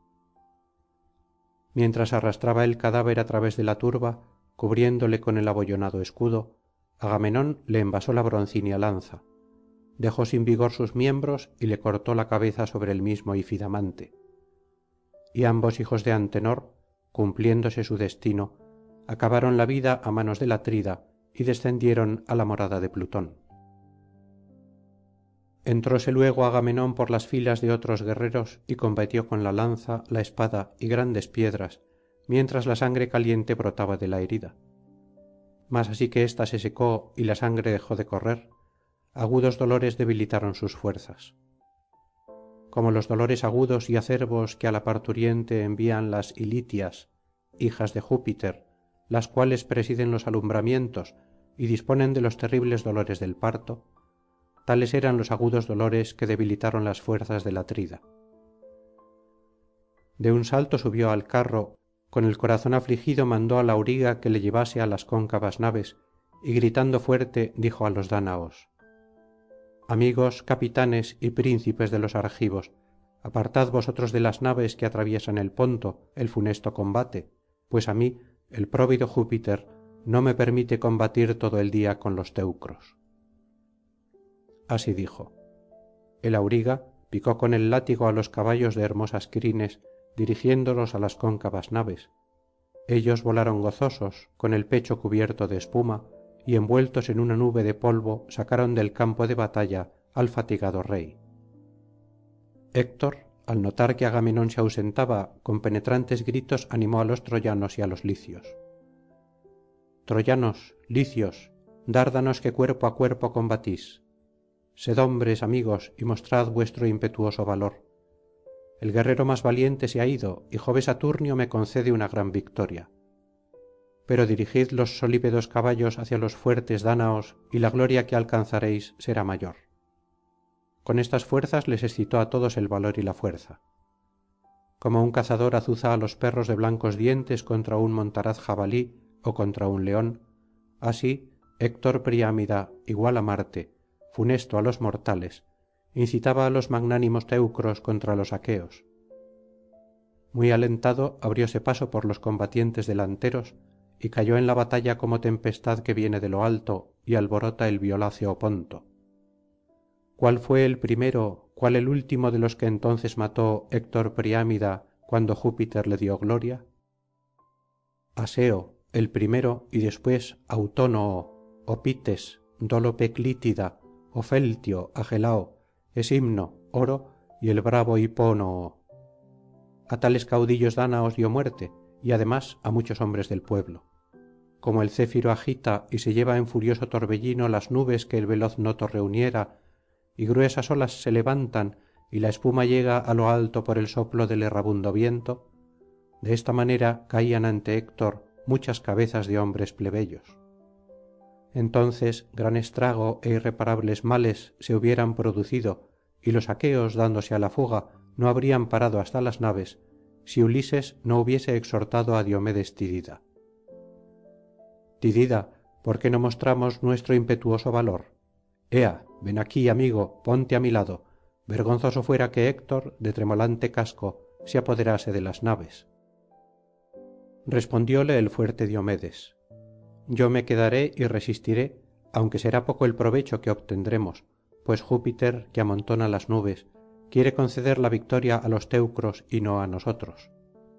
Mientras arrastraba el cadáver á través de la turba, cubriéndole con el abollonado escudo, Agamenón le envasó la broncínea lanza, dejó sin vigor sus miembros y le cortó la cabeza sobre el mismo Ifidamante. Y ambos hijos de Antenor, cumpliéndose su destino, acabaron la vida á manos del atrida y descendieron á la morada de Plutón. Entróse luego Agamenón por las filas de otros guerreros y combatió con la lanza, la espada y grandes piedras, mientras la sangre caliente brotaba de la herida. Mas así que ésta se secó y la sangre dejó de correr, agudos dolores debilitaron sus fuerzas. Como los dolores agudos y acerbos que á la parturiente envían las ilitias, hijas de Júpiter, las cuales presiden los alumbramientos y disponen de los terribles dolores del parto, tales eran los agudos dolores que debilitaron las fuerzas del atrida. De un salto subió al carro, con el corazón afligido mandó al auriga que le llevase á las cóncavas naves, y gritando fuerte dijo á los dáñaos: amigos, capitanes y príncipes de los argivos, apartad vosotros de las naves que atraviesan el ponto el funesto combate, pues á mí el próvido Júpiter no me permite combatir todo el día con los teucros. Así dijo. El auriga picó con el látigo á los caballos de hermosas crines, dirigiéndolos á las cóncavas naves. Ellos volaron gozosos, con el pecho cubierto de espuma, y envueltos en una nube de polvo sacaron del campo de batalla al fatigado rey. Héctor, al notar que Agamenón se ausentaba, con penetrantes gritos animó á los troyanos y á los licios. troyanos, licios, dárdanos que cuerpo á cuerpo combatís. Sed hombres, amigos, y mostrad vuestro impetuoso valor. El guerrero más valiente se ha ido, y Jove Saturnio me concede una gran victoria. Pero dirigid los solípedos caballos hacia los fuertes dáñaos, y la gloria que alcanzaréis será mayor. Con estas fuerzas les excitó á todos el valor y la fuerza. Como un cazador azuza á los perros de blancos dientes contra un montaraz jabalí o contra un león, así Héctor Priámida, igual á Marte, funesto á los mortales, incitaba á los magnánimos teucros contra los aqueos. Muy alentado abrióse paso por los combatientes delanteros y cayó en la batalla como tempestad que viene de lo alto y alborota el violáceo ponto. ¿Cuál fué el primero, cuál el último de los que entonces mató Héctor Priámida cuando Júpiter le dio gloria? Aseo, el primero, y después Autónoo, Opites, Dólope Clítida, Ofeltio, Agelao, Esimno, Oro y el bravo Hipónoo. A tales caudillos dáñaos dio muerte, y además á muchos hombres del pueblo. Como el céfiro agita y se lleva en furioso torbellino las nubes que el veloz noto reuniera, y gruesas olas se levantan y la espuma llega á lo alto por el soplo del errabundo viento, de esta manera caían ante Héctor muchas cabezas de hombres plebeyos. Entonces gran estrago é irreparables males se hubieran producido, y los aqueos dándose á la fuga no habrían parado hasta las naves si Ulises no hubiese exhortado á Diomedes Tidida. Tidida, ¿por qué no mostramos nuestro impetuoso valor? Ea, ven aquí, amigo, ponte á mi lado. Vergonzoso fuera que Héctor, de tremolante casco, se apoderase de las naves. Respondióle el fuerte Diomedes: yo me quedaré y resistiré, aunque será poco el provecho que obtendremos, pues Júpiter, que amontona las nubes, quiere conceder la victoria á los teucros y no á nosotros.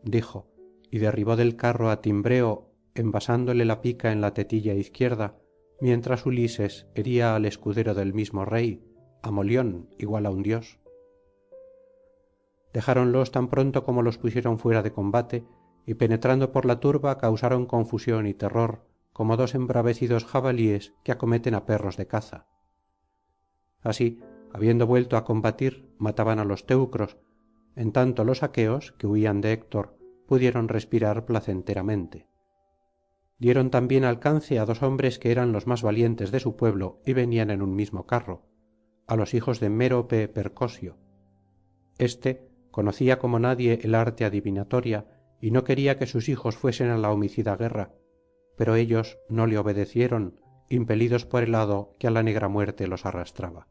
dijo, y derribó del carro á timbreo envasándole la pica en la tetilla izquierda, mientras ulises hería al escudero del mismo rey á molión igual á un dios. Dejáronlos tan pronto como los pusieron fuera de combate y penetrando por la turba causaron confusión y terror como dos embravecidos jabalíes que acometen á perros de caza. Así, habiendo vuelto á combatir, mataban á los teucros, en tanto los aqueos, que huían de héctor, pudieron respirar placenteramente. Dieron también alcance á dos hombres que eran los más valientes de su pueblo y venían en un mismo carro, á los hijos de mérope percosio. Este conocía como nadie el arte adivinatoria y no quería que sus hijos fuesen á la homicida guerra, pero ellos no le obedecieron impelidos por el hado que á la negra muerte los arrastraba.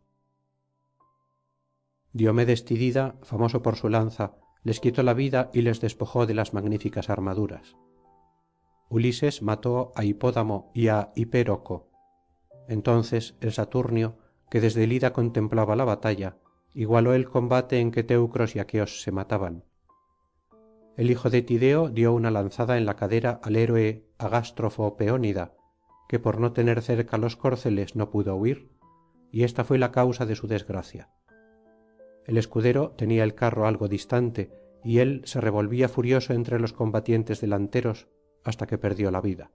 Diomedes tidida, famoso por su lanza, les quitó la vida y les despojó de las magníficas armaduras. Ulises mató á hipódamo y á hipéroco. Entonces el saturnio, que desde el ida contemplaba la batalla, igualó el combate en que teucros y aqueos se mataban. El hijo de tideo dio una lanzada en la cadera al héroe agástrofo peónida, que por no tener cerca los corceles no pudo huir, y esta fué la causa de su desgracia. El escudero tenía el carro algo distante y él se revolvía furioso entre los combatientes delanteros hasta que perdió la vida.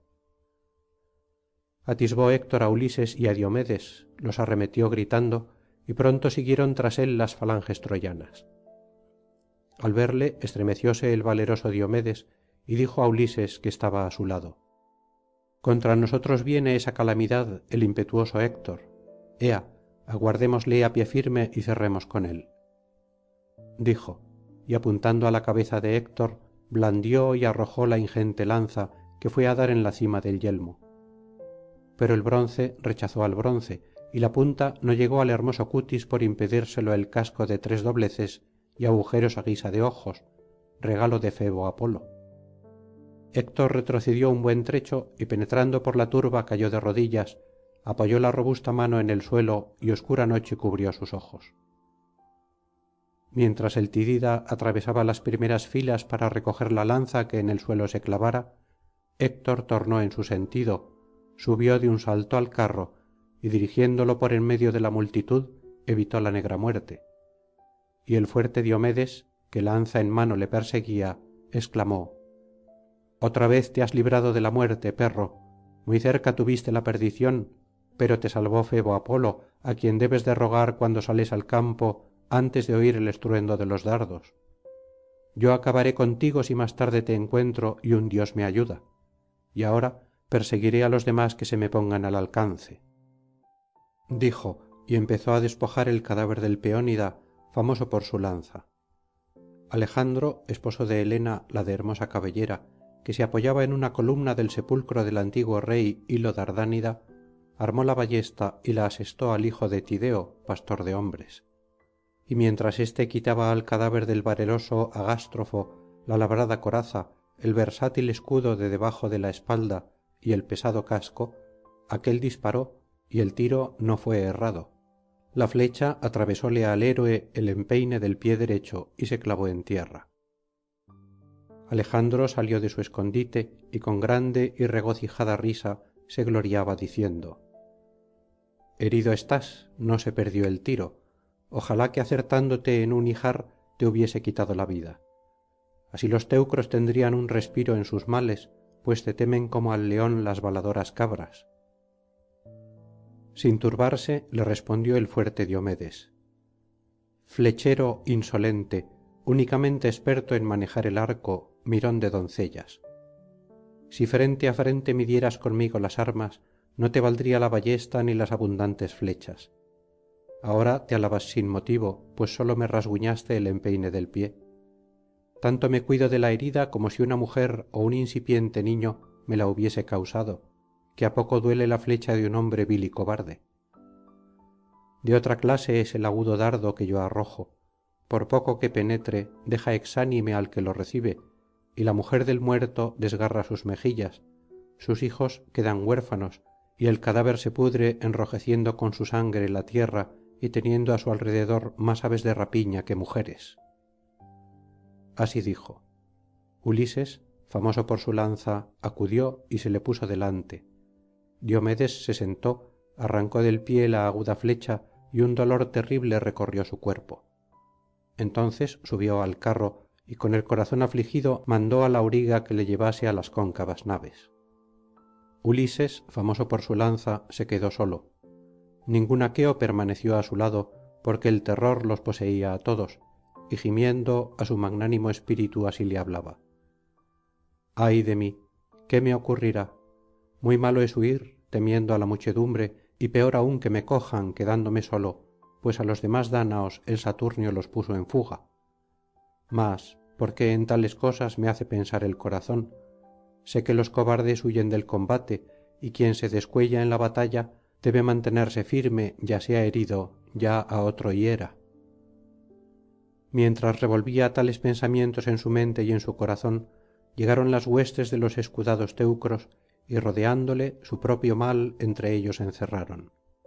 Atisbó héctor á ulises y á diomedes, los arremetió gritando y pronto siguieron tras él las falanges troyanas. Al verle estremecióse el valeroso diomedes y dijo á ulises que estaba á su lado: contra nosotros viene esa calamidad el impetuoso héctor. Ea, aguardémosle á pie firme y cerremos con él. Dijo, y apuntando á la cabeza de héctor blandió y arrojó la ingente lanza que fué á dar en la cima del yelmo. Pero el bronce rechazó al bronce y la punta no llegó al hermoso cutis por impedírselo el casco de 3 dobleces y agujeros á guisa de ojos, regalo de febo apolo. Héctor retrocedió un buen trecho y penetrando por la turba cayó de rodillas, apoyó la robusta mano en el suelo y oscura noche cubrió sus ojos. Mientras el tidida atravesaba las primeras filas para recoger la lanza que en el suelo se clavara, héctor tornó en su sentido, subió de un salto al carro y dirigiéndolo por en medio de la multitud evitó la negra muerte. Y el fuerte diomedes, que lanza en mano le perseguía, exclamó: otra vez te has librado de la muerte, perro. Muy cerca tuviste la perdición, pero te salvó febo apolo, á quien debes de rogar cuando sales al campo antes de oír el estruendo de los dardos. Yo acabaré contigo si más tarde te encuentro y un dios me ayuda. Y ahora perseguiré á los demás que se me pongan al alcance. Dijo, y empezó á despojar el cadáver del peónida, famoso por su lanza. Alejandro, esposo de helena la de hermosa cabellera, que se apoyaba en una columna del sepulcro del antiguo rey Hilo Dardánida, armó la ballesta y la asestó al hijo de tideo, pastor de hombres. Y mientras éste quitaba al cadáver del valeroso agástrofo la labrada coraza, el versátil escudo de debajo de la espalda y el pesado casco, aquél disparó y el tiro no fué errado. La flecha atravesóle al héroe el empeine del pie derecho y se clavó en tierra. Alejandro salió de su escondite y con grande y regocijada risa se gloriaba diciendo: herido estás, no se perdió el tiro. Ojalá que acertándote en un ijar te hubiese quitado la vida. Así los teucros tendrían un respiro en sus males, pues te temen como al león las baladoras cabras. Sin turbarse le respondió el fuerte diomedes: flechero insolente, únicamente experto en manejar el arco, mirón de doncellas. Si frente á frente midieras conmigo las armas, no te valdría la ballesta ni las abundantes flechas. Ahora te alabas sin motivo, pues sólo me rasguñaste el empeine del pie. Tanto me cuido de la herida como si una mujer ó un incipiente niño me la hubiese causado, que á poco duele la flecha de un hombre vil y cobarde. De otra clase es el agudo dardo que yo arrojo. Por poco que penetre, deja exánime al que lo recibe, y la mujer del muerto desgarra sus mejillas, sus hijos quedan huérfanos, y el cadáver se pudre enrojeciendo con su sangre la tierra y teniendo á su alrededor más aves de rapiña que mujeres. Así dijo. Ulises, famoso por su lanza, acudió y se le puso delante. Diomedes se sentó, arrancó del pie la aguda flecha y un dolor terrible recorrió su cuerpo. Entonces subió al carro y con el corazón afligido mandó al auriga que le llevase á las cóncavas naves. Ulises, famoso por su lanza, se quedó solo. Ningún aqueo permaneció á su lado, porque el terror los poseía á todos, y gimiendo á su magnánimo espíritu así le hablaba: ay de mí, ¿qué me ocurrirá? Muy malo es huir, temiendo á la muchedumbre, y peor aún que me cojan quedándome solo, pues á los demás dáñaos el saturnio los puso en fuga. Mas, ¿por qué en tales cosas me hace pensar el corazón? Sé que los cobardes huyen del combate, y quien se descuella en la batalla debe mantenerse firme, ya sea herido, ya á otro hiera. Mientras revolvía tales pensamientos en su mente y en su corazón, llegaron las huestes de los escudados teucros, y rodeándole su propio mal entre ellos encerraron.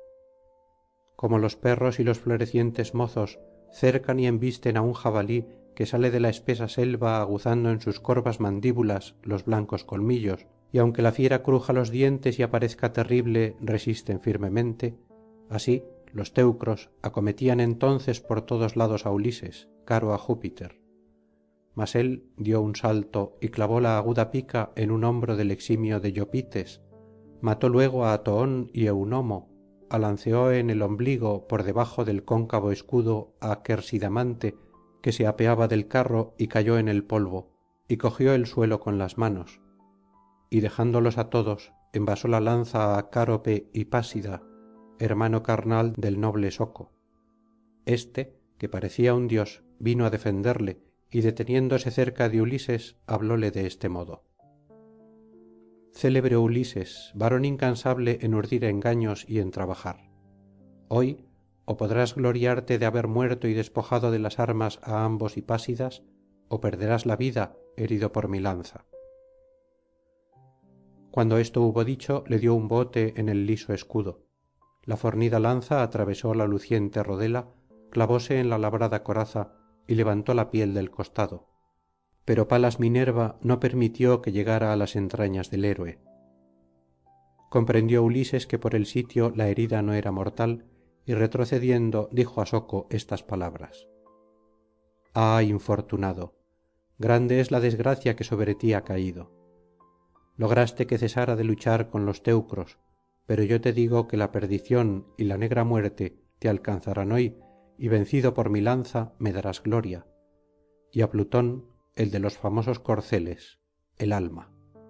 Como los perros y los florecientes mozos cercan y embisten á un jabalí que sale de la espesa selva aguzando en sus corvas mandíbulas los blancos colmillos, y aunque la fiera cruja los dientes y aparezca terrible resisten firmemente, así los teucros acometían entonces por todos lados á Ulises, caro á Júpiter. Mas él dio un salto y clavó la aguda pica en un hombro del eximio deyopites, mató luego á toón y eunomo, alanceó en el ombligo por debajo del cóncavo escudo á quersidamante, que se apeaba del carro y cayó en el polvo, y cogió el suelo con las manos, y dejándolos á todos envasó la lanza á cárope hipásida, hermano carnal del noble soco. Este, que parecía un dios, vino á defenderle, y deteniéndose cerca de Ulises hablóle de este modo: célebre Ulises, varón incansable en urdir engaños y en trabajar, hoy ó podrás gloriarte de haber muerto y despojado de las armas á ambos hipásidas, ó perderás la vida herido por mi lanza. Cuando esto hubo dicho le dio un bote en el liso escudo. La fornida lanza atravesó la luciente rodela, clavóse en la labrada coraza y levantó la piel del costado. Pero palas Minerva no permitió que llegara á las entrañas del héroe. Comprendió Ulises que por el sitio la herida no era mortal, y retrocediendo dijo á soco estas palabras: ah, infortunado, grande es la desgracia que sobre ti ha caído. Lograste que cesara de luchar con los teucros, pero yo te digo que la perdición y la negra muerte te alcanzarán hoy, y vencido por mi lanza me darás gloria, y á Plutón, el de los famosos corceles, el alma.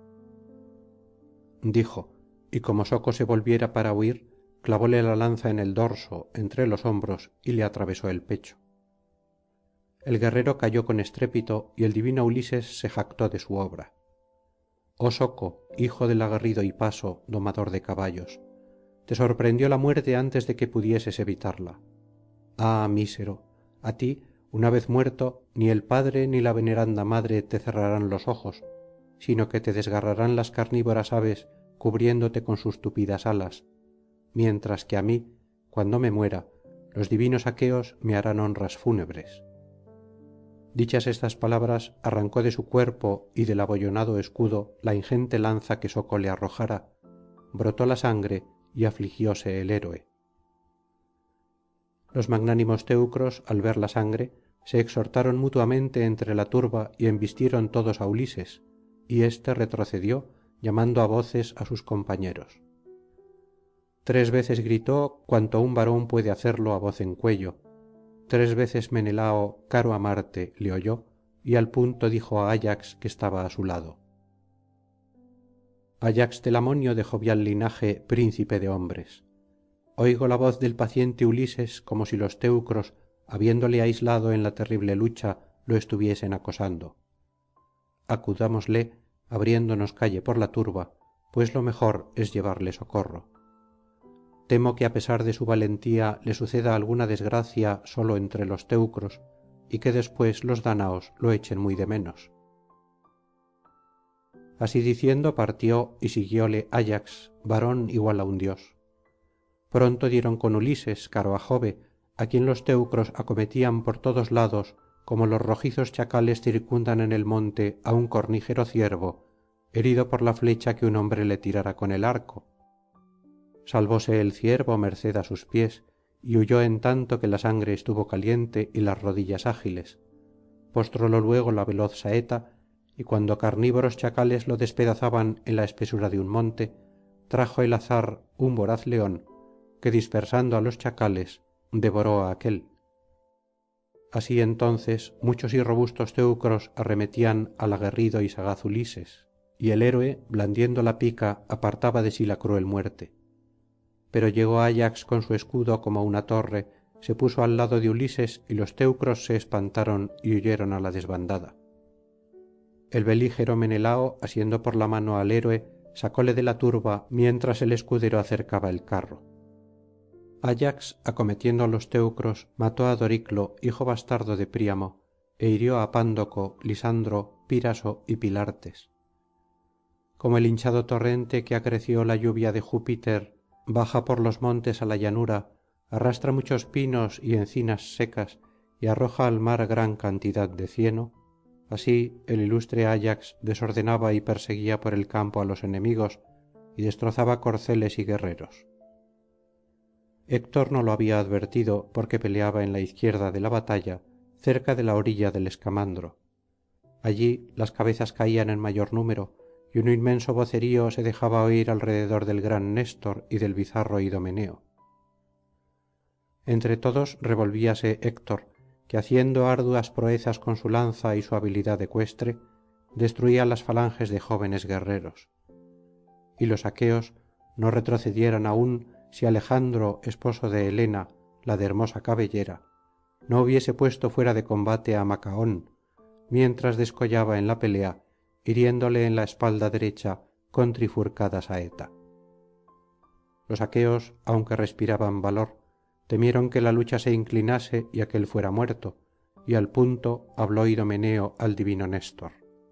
Dijo, y como soco se volviera para huir, clavóle la lanza en el dorso, entre los hombros, y le atravesó el pecho. El guerrero cayó con estrépito, y el divino Ulises se jactó de su obra. Oh soco, hijo del aguerrido hipaso, domador de caballos, te sorprendió la muerte antes de que pudieses evitarla. Ah, mísero, a ti, una vez muerto, ni el padre ni la veneranda madre te cerrarán los ojos, sino que te desgarrarán las carnívoras aves cubriéndote con sus tupidas alas, mientras que á mí, cuando me muera, los divinos aqueos me harán honras fúnebres. Dichas estas palabras arrancó de su cuerpo y del abollonado escudo la ingente lanza que soco le arrojara, brotó la sangre y afligióse el héroe. Los magnánimos teucros, al ver la sangre, se exhortaron mutuamente entre la turba y embistieron todos á Ulises, y éste retrocedió llamando á voces á sus compañeros. 3 veces gritó cuanto un varón puede hacerlo á voz en cuello. 3 veces Menelao, caro á Marte, le oyó, y al punto dijo á Ayax que estaba á su lado: ayax telamonio de jovial linaje, príncipe de hombres, oigo la voz del paciente Ulises como si los teucros, habiéndole aislado en la terrible lucha, lo estuviesen acosando. Acudámosle, abriéndonos calle por la turba, pues lo mejor es llevarle socorro. Temo que á pesar de su valentía le suceda alguna desgracia solo entre los teucros, y que después los dáñaos lo echen muy de menos. Así diciendo partió y siguióle Ayax, varón igual á un dios. Pronto dieron con Ulises, caro á Jove, á quien los teucros acometían por todos lados como los rojizos chacales circundan en el monte á un cornígero ciervo herido por la flecha que un hombre le tirara con el arco. Salvóse el ciervo merced á sus pies y huyó en tanto que la sangre estuvo caliente y las rodillas ágiles. Postrólo luego la veloz saeta, y cuando carnívoros chacales lo despedazaban en la espesura de un monte, trajo el azar un voraz león que, dispersando á los chacales, devoró á aquél. Así entonces muchos y robustos teucros arremetían al aguerrido y sagaz ulises, y el héroe blandiendo la pica apartaba de sí la cruel muerte. Pero llegó ayax con su escudo como una torre, se puso al lado de ulises y los teucros se espantaron y huyeron á la desbandada. El belígero menelao, asiendo por la mano al héroe, sacóle de la turba mientras el escudero acercaba el carro. Ayax, acometiendo á los teucros, mató á doriclo, hijo bastardo de príamo, e hirió á pándoco, lisandro, píraso y pilartes. Como el hinchado torrente que acreció la lluvia de júpiter baja por los montes á la llanura, arrastra muchos pinos y encinas secas y arroja al mar gran cantidad de cieno, así el ilustre ayax desordenaba y perseguía por el campo á los enemigos y destrozaba corceles y guerreros. Héctor no lo había advertido porque peleaba en la izquierda de la batalla cerca de la orilla del escamandro. Allí las cabezas caían en mayor número y un inmenso vocerío se dejaba oír alrededor del gran Néstor y del bizarro idomeneo. Entre todos revolvíase Héctor, que haciendo arduas proezas con su lanza y su habilidad ecuestre, destruía las falanges de jóvenes guerreros. Y los aqueos no retrocedieran aún si Alejandro, esposo de Helena, la de hermosa cabellera, no hubiese puesto fuera de combate á Macaón, mientras descollaba en la pelea, hiriéndole en la espalda derecha con trifurcada saeta. Los aqueos, aunque respiraban valor, temieron que la lucha se inclinase y aquél fuera muerto, y al punto habló idomeneo al divino Néstor.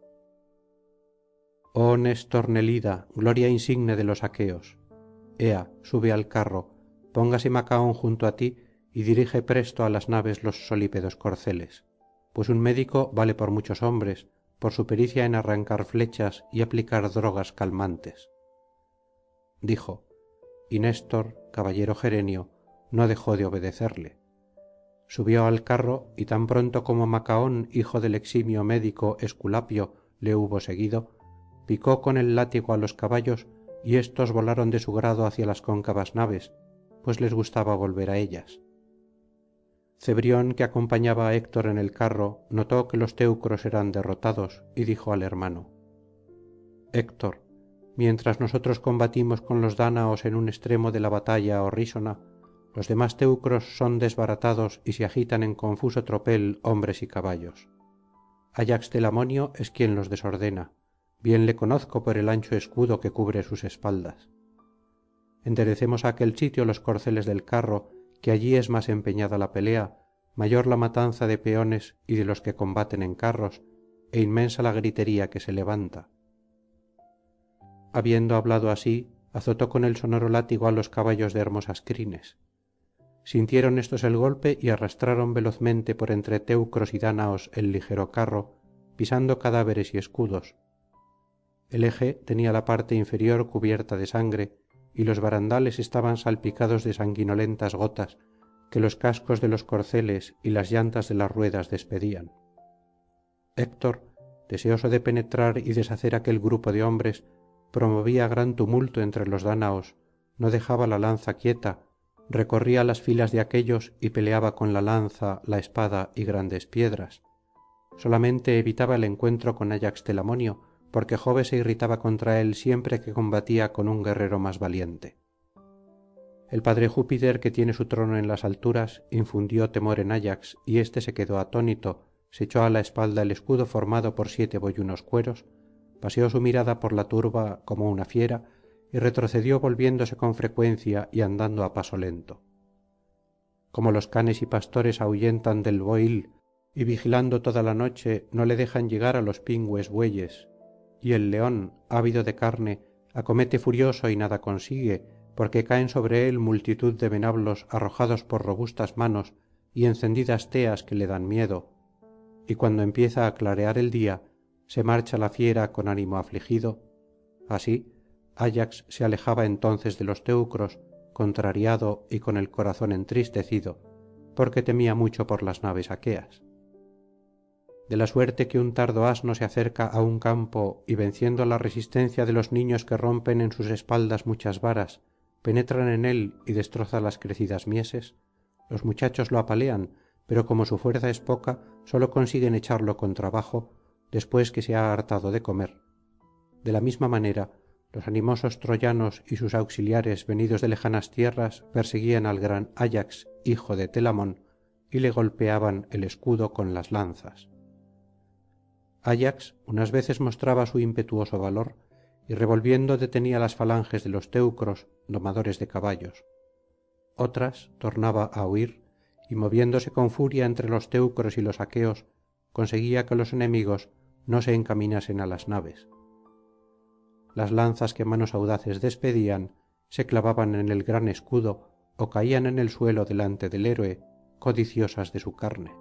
Oh Néstor Nelida, gloria insigne de los aqueos, ea, sube al carro, póngase Macaón junto á ti y dirige presto á las naves los solípedos corceles, pues un médico vale por muchos hombres, por su pericia en arrancar flechas y aplicar drogas calmantes. Dijo, y Néstor, caballero gerenio, no dejó de obedecerle. Subió al carro y tan pronto como Macaón, hijo del eximio médico Esculapio, le hubo seguido, picó con el látigo á los caballos y éstos volaron de su grado hacia las cóncavas naves, pues les gustaba volver á ellas. Cebrión, que acompañaba á Héctor en el carro, notó que los teucros eran derrotados y dijo al hermano: Héctor, mientras nosotros combatimos con los dáñaos en un extremo de la batalla horrísona, los demás teucros son desbaratados y se agitan en confuso tropel hombres y caballos. Ayax telamonio es quien los desordena, bien le conozco por el ancho escudo que cubre sus espaldas. Enderecemos á aquel sitio los corceles del carro, que allí es más empeñada la pelea, mayor la matanza de peones y de los que combaten en carros, é inmensa la gritería que se levanta. Habiendo hablado así, azotó con el sonoro látigo á los caballos de hermosas crines. Sintieron éstos el golpe y arrastraron velozmente por entre teucros y dáñaos el ligero carro, pisando cadáveres y escudos. El eje tenía la parte inferior cubierta de sangre y los barandales estaban salpicados de sanguinolentas gotas que los cascos de los corceles y las llantas de las ruedas despedían. Héctor, deseoso de penetrar y deshacer aquel grupo de hombres, promovía gran tumulto entre los dáñaos, no dejaba la lanza quieta, recorría las filas de aquéllos y peleaba con la lanza, la espada y grandes piedras. Solamente evitaba el encuentro con ayax telamonio, porque jove se irritaba contra él siempre que combatía con un guerrero más valiente. El padre Júpiter, que tiene su trono en las alturas, infundió temor en ayax y éste se quedó atónito, se echó á la espalda el escudo formado por 7 boyunos cueros, paseó su mirada por la turba como una fiera y retrocedió volviéndose con frecuencia y andando á paso lento. Como los canes y pastores ahuyentan del bohíl y vigilando toda la noche no le dejan llegar á los pingües bueyes, y el león, ávido de carne, acomete furioso y nada consigue, porque caen sobre él multitud de venablos arrojados por robustas manos y encendidas teas que le dan miedo, y cuando empieza á clarear el día se marcha la fiera con ánimo afligido, así ayax se alejaba entonces de los teucros contrariado y con el corazón entristecido porque temía mucho por las naves aqueas. De la suerte que un tardo asno se acerca á un campo y venciendo la resistencia de los niños que rompen en sus espaldas muchas varas penetran en él y destrozan las crecidas mieses, los muchachos lo apalean, pero como su fuerza es poca sólo consiguen echarlo con trabajo después que se ha hartado de comer. De la misma manera los animosos troyanos y sus auxiliares venidos de lejanas tierras perseguían al gran ayax hijo de telamón y le golpeaban el escudo con las lanzas. ayax unas veces mostraba su impetuoso valor y revolviendo detenía las falanges de los teucros domadores de caballos. Otras tornaba á huir y moviéndose con furia entre los teucros y los aqueos conseguía que los enemigos no se encaminasen á las naves. Las lanzas que manos audaces despedían se clavaban en el gran escudo ó caían en el suelo delante del héroe codiciosas de su carne.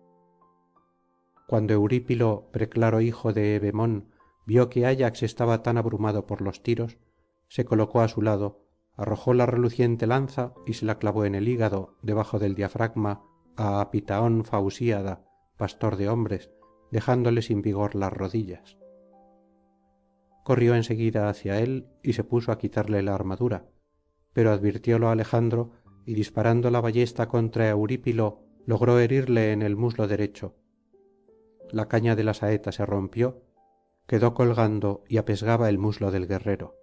Cuando eurípilo preclaro hijo de evemón vio que ayax estaba tan abrumado por los tiros se colocó á su lado arrojó la reluciente lanza y se la clavó en el hígado debajo del diafragma á apitaón fausíada pastor de hombres dejándole sin vigor las rodillas. Corrió en seguida hacia él y se puso á quitarle la armadura, pero advirtiólo alejandro y disparando la ballesta contra eurípilo logró herirle en el muslo derecho. La caña de la saeta se rompió, quedó colgando y apesgaba el muslo del guerrero.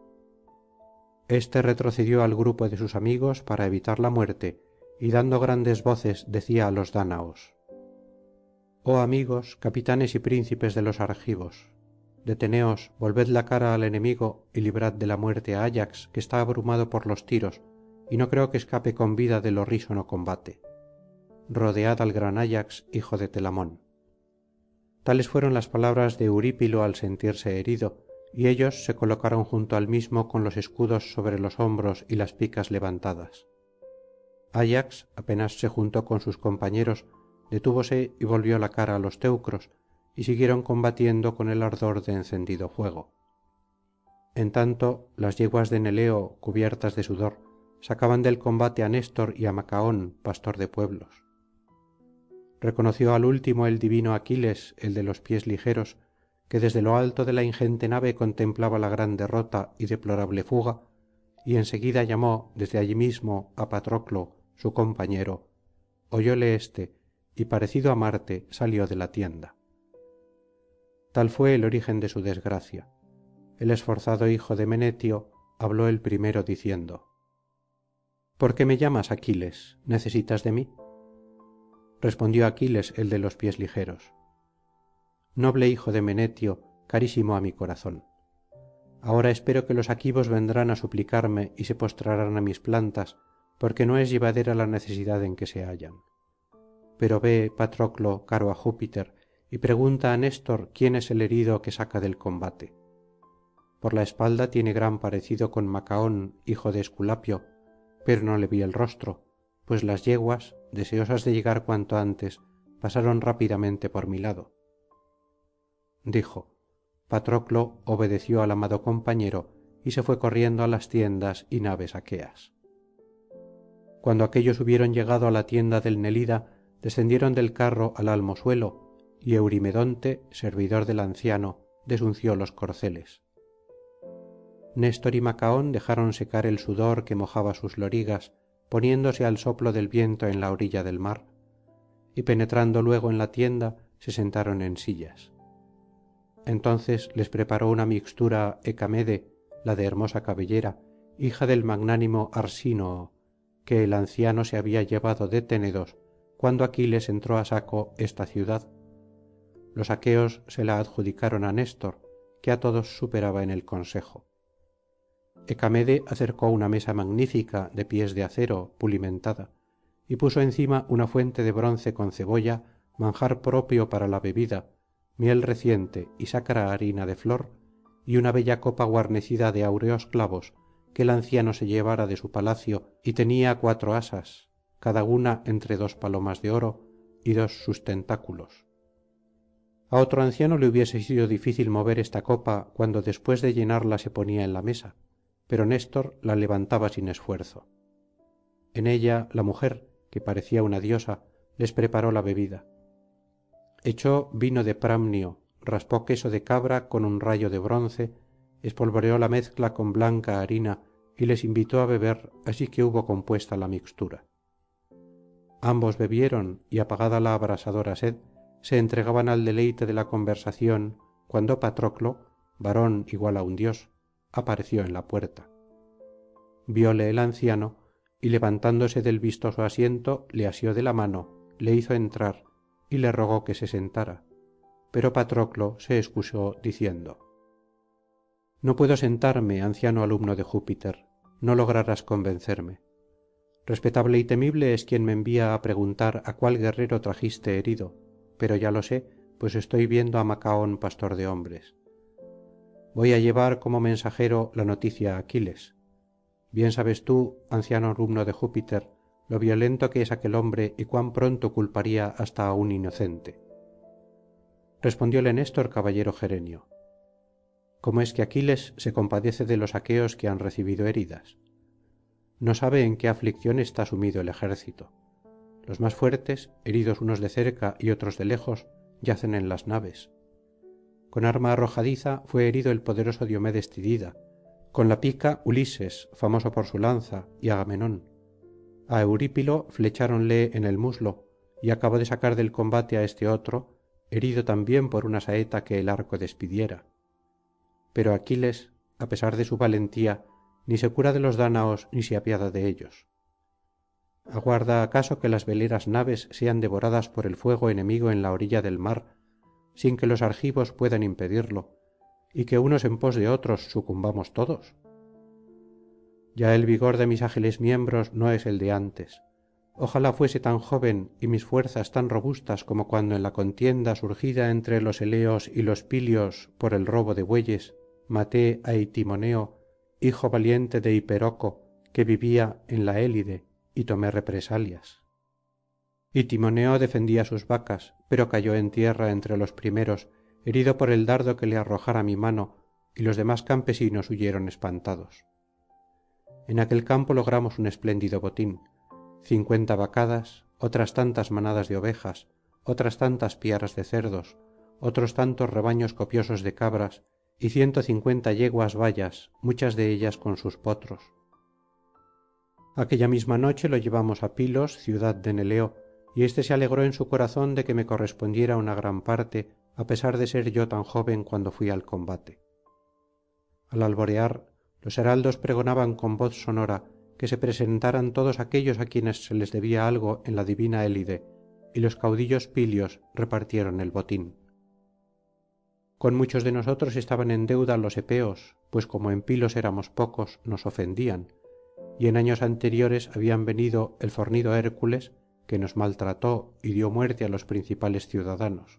Este retrocedió al grupo de sus amigos para evitar la muerte y dando grandes voces decía á los dáñaos: oh amigos capitanes y príncipes de los argivos, deteneos, volved la cara al enemigo y librad de la muerte á ayax que está abrumado por los tiros y no creo que escape con vida del horrísono combate. Rodead al gran ayax hijo de telamón. Tales fueron las palabras de eurípilo al sentirse herido y ellos se colocaron junto al mismo con los escudos sobre los hombros y las picas levantadas. ayax apenas se juntó con sus compañeros detúvose y volvió la cara á los teucros y siguieron combatiendo con el ardor de encendido fuego. En tanto las yeguas de neleo cubiertas de sudor sacaban del combate á néstor y á macaón pastor de pueblos. Reconoció al último el divino aquiles el de los pies ligeros que desde lo alto de la ingente nave contemplaba la gran derrota y deplorable fuga y en seguida llamó desde allí mismo á patroclo su compañero oyóle éste y parecido á marte salió de la tienda. Tal fué el origen de su desgracia. El esforzado hijo de menetio habló el primero diciendo: ¿por qué me llamas aquiles? ¿Necesitas de mí? Respondió aquiles el de los pies ligeros: noble hijo de menetio carísimo á mi corazón. Ahora espero que los aquivos vendrán á suplicarme y se postrarán á mis plantas porque no es llevadera la necesidad en que se hallan. Pero ve, patroclo caro á júpiter, y pregunta á néstor quién es el herido que saca del combate. Por la espalda tiene gran parecido con macaón hijo de esculapio, pero no le vi el rostro, pues las yeguas deseosas de llegar cuanto antes pasaron rápidamente por mi lado. Dijo. Patroclo obedeció al amado compañero y se fué corriendo á las tiendas y naves aqueas. Cuando aquéllos hubieron llegado á la tienda del nelida descendieron del carro al almozuelo y eurimedonte servidor del anciano desunció los corceles. Néstor y macaón dejaron secar el sudor que mojaba sus lorigas poniéndose al soplo del viento en la orilla del mar y penetrando luego en la tienda se sentaron en sillas. Entonces les preparó una mixtura hecamede la de hermosa cabellera hija del magnánimo arsínoo que el anciano se había llevado de ténedos cuando aquiles entró á saco esta ciudad. Los aqueos se la adjudicaron á néstor que á todos superaba en el consejo. hecamede acercó una mesa magnífica de pies de acero pulimentada y puso encima una fuente de bronce con cebolla manjar propio para la bebida miel reciente y sacra harina de flor y una bella copa guarnecida de áureos clavos que el anciano se llevara de su palacio y tenía 4 asas cada una entre 2 palomas de oro y 2 sustentáculos. A otro anciano le hubiese sido difícil mover esta copa cuando después de llenarla se ponía en la mesa, pero Néstor la levantaba sin esfuerzo. En ella la mujer, que parecía una diosa, les preparó la bebida. Echó vino de pramnio, raspó queso de cabra con un rayo de bronce, espolvoreó la mezcla con blanca harina y les invitó á beber así que hubo compuesta la mixtura. Ambos bebieron y apagada la abrasadora sed se entregaban al deleite de la conversación cuando Patroclo, varón igual á un dios, apareció en la puerta. Vióle el anciano y levantándose del vistoso asiento le asió de la mano, le hizo entrar y le rogó que se sentara, pero Patroclo se excusó diciendo: no puedo sentarme, anciano alumno de Júpiter, no lograrás convencerme. Respetable y temible es quien me envía á preguntar á cuál guerrero trajiste herido, pero ya lo sé, pues estoy viendo á Macaón pastor de hombres. Voy á llevar como mensajero la noticia á Aquiles. Bien sabes tú, anciano alumno de Júpiter, lo violento que es aquel hombre y cuán pronto culparía hasta á un inocente. Respondióle Néstor, caballero gerenio: ¿cómo es que Aquiles se compadece de los aqueos que han recibido heridas? No sabe en qué aflicción está sumido el ejército. Los más fuertes, heridos unos de cerca y otros de lejos, yacen en las naves. Con arma arrojadiza fué herido el poderoso Diomedes Tidida, con la pica Ulises, famoso por su lanza, y Agamenón. A Eurípilo flecháronle en el muslo, y acabó de sacar del combate á este otro, herido también por una saeta que el arco despidiera. Pero Aquiles, á pesar de su valentía, ni se cura de los dáñaos ni se apiada de ellos. ¿Aguarda acaso que las veleras naves sean devoradas por el fuego enemigo en la orilla del mar, sin que los argivos puedan impedirlo, y que unos en pos de otros sucumbamos todos? Ya el vigor de mis ágiles miembros no es el de antes. Ojalá fuese tan joven y mis fuerzas tan robustas como cuando en la contienda surgida entre los eleos y los pilios por el robo de bueyes maté á Itimoneo, hijo valiente de Hiperoco, que vivía en la Élide, y tomé represalias. Itimoneo defendía sus vacas, pero cayó en tierra entre los primeros, herido por el dardo que le arrojara mi mano, y los demás campesinos huyeron espantados. En aquel campo logramos un espléndido botín: 50 vacadas, otras tantas manadas de ovejas, otras tantas piaras de cerdos, otros tantos rebaños copiosos de cabras, y 150 yeguas bayas, muchas de ellas con sus potros. Aquella misma noche lo llevamos á Pilos, ciudad de Neleo, y éste se alegró en su corazón de que me correspondiera una gran parte, á pesar de ser yo tan joven cuando fui al combate. Al alborear, los heraldos pregonaban con voz sonora que se presentaran todos aquellos á quienes se les debía algo en la divina Élide, y los caudillos pilios repartieron el botín. Con muchos de nosotros estaban en deuda los epeos, pues como en Pilos éramos pocos, nos ofendían, y en años anteriores habían venido el fornido Hércules, que nos maltrató y dio muerte á los principales ciudadanos.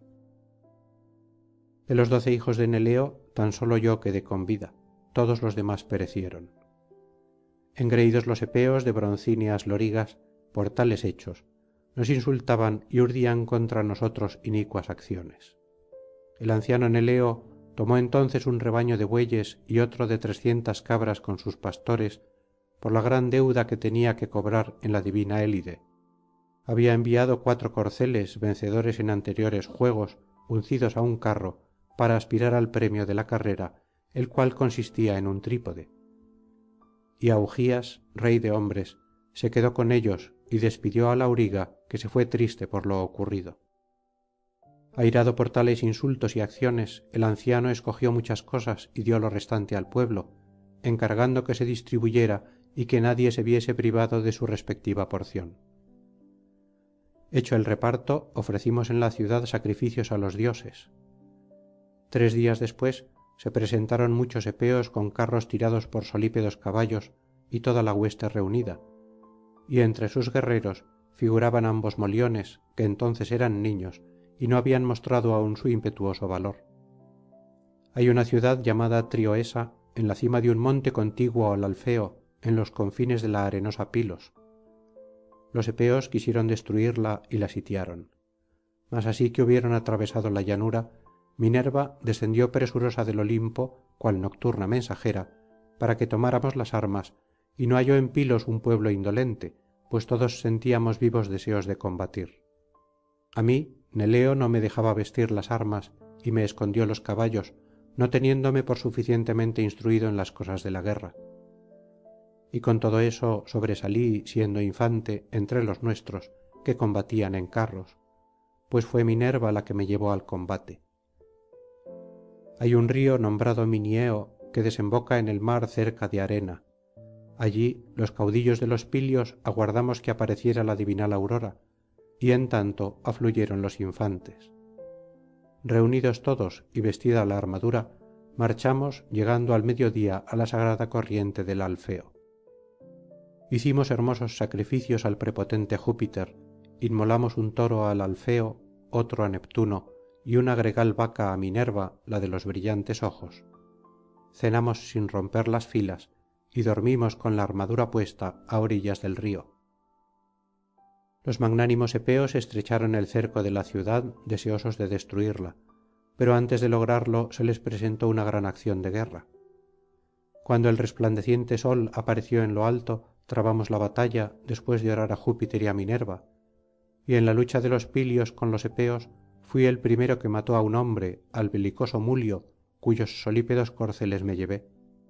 De los 12 hijos de Neleo, tan solo yo quedé con vida, todos los demás perecieron. Engreídos los epeos de broncíneas lorigas por tales hechos, nos insultaban y urdían contra nosotros inicuas acciones. El anciano Neleo tomó entonces un rebaño de bueyes y otro de 300 cabras con sus pastores por la gran deuda que tenía que cobrar en la divina Élide. Había enviado 4 corceles vencedores en anteriores juegos uncidos á un carro para aspirar al premio de la carrera, el cual consistía en un trípode. Y Augías, rey de hombres, se quedó con ellos y despidió al auriga, que se fué triste por lo ocurrido. Airado por tales insultos y acciones, el anciano escogió muchas cosas y dio lo restante al pueblo, encargando que se distribuyera y que nadie se viese privado de su respectiva porción. Hecho el reparto, ofrecimos en la ciudad sacrificios á los dioses. 3 días después se presentaron muchos epeos con carros tirados por solípedos caballos y toda la hueste reunida, y entre sus guerreros figuraban ambos moliones, que entonces eran niños y no habían mostrado aún su impetuoso valor. Hay una ciudad llamada Trioesa en la cima de un monte contiguo al Alfeo, en los confines de la arenosa Pilos. Los epeos quisieron destruirla y la sitiaron. mas así que hubieron atravesado la llanura, Minerva descendió presurosa del olimpo cual nocturna mensajera para que tomáramos las armas, y no halló en pilos un pueblo indolente, pues todos sentíamos vivos deseos de combatir. A mí Neleo no me dejaba vestir las armas y me escondió los caballos, no teniéndome por suficientemente instruido en las cosas de la guerra. Y con todo eso sobresalí siendo infante entre los nuestros que combatían en carros, pues fué Minerva la que me llevó al combate. Hay un río nombrado Minieo que desemboca en el mar cerca de Arena. Allí los caudillos de los pilios aguardamos que apareciera la divinal aurora, y en tanto afluyeron los infantes. Reunidos todos y vestida la armadura, marchamos llegando al mediodía á la sagrada corriente del Alfeo. Hicimos hermosos sacrificios al prepotente Júpiter, inmolamos un toro al Alfeo, otro á Neptuno y una gregal vaca á Minerva, la de los brillantes ojos. Cenamos sin romper las filas y dormimos con la armadura puesta á orillas del río. Los magnánimos epeos estrecharon el cerco de la ciudad deseosos de destruirla, pero antes de lograrlo se les presentó una gran acción de guerra. Cuando el resplandeciente sol apareció en lo alto, trabamos la batalla después de orar á Júpiter y á Minerva, y en la lucha de los pilios con los epeos fui el primero que mató á un hombre, al belicoso Mulio, cuyos solípedos corceles me llevé.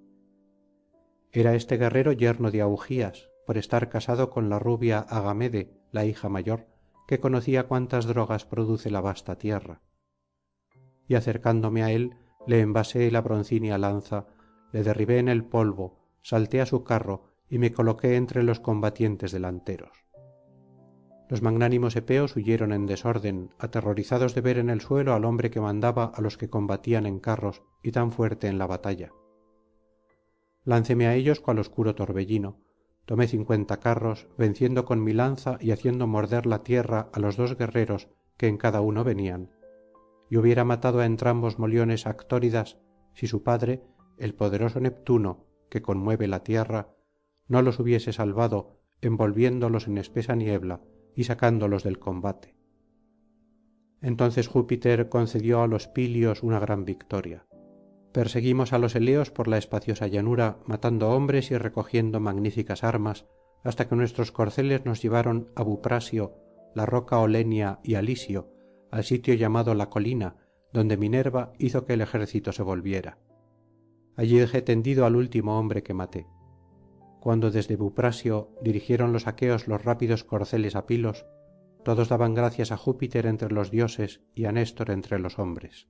Era este guerrero yerno de Augías, por estar casado con la rubia Agamede, la hija mayor, que conocía cuántas drogas produce la vasta tierra. Y acercándome á él, le envasé la broncínea lanza, le derribé en el polvo, salté á su carro y me coloqué entre los combatientes delanteros. Los magnánimos epeos huyeron en desorden, aterrorizados de ver en el suelo al hombre que mandaba á los que combatían en carros y tan fuerte en la batalla. Lánceme á ellos cual oscuro torbellino, tomé 50 carros, venciendo con mi lanza y haciendo morder la tierra á los 2 guerreros que en cada uno venían, y hubiera matado á entrambos moliones actóridas si su padre, el poderoso Neptuno, que conmueve la tierra, no los hubiese salvado envolviéndolos en espesa niebla y sacándolos del combate. Entonces Júpiter concedió á los pilios una gran victoria. Perseguimos á los eleos por la espaciosa llanura, matando hombres y recogiendo magníficas armas, hasta que nuestros corceles nos llevaron á Buprasio, la roca Olenia y á Lisio, al sitio llamado la colina, donde Minerva hizo que el ejército se volviera. Allí dejé tendido al último hombre que maté. Cuando desde Buprasio dirigieron los aqueos los rápidos corceles á Pilos, todos daban gracias á Júpiter entre los dioses y á Néstor entre los hombres.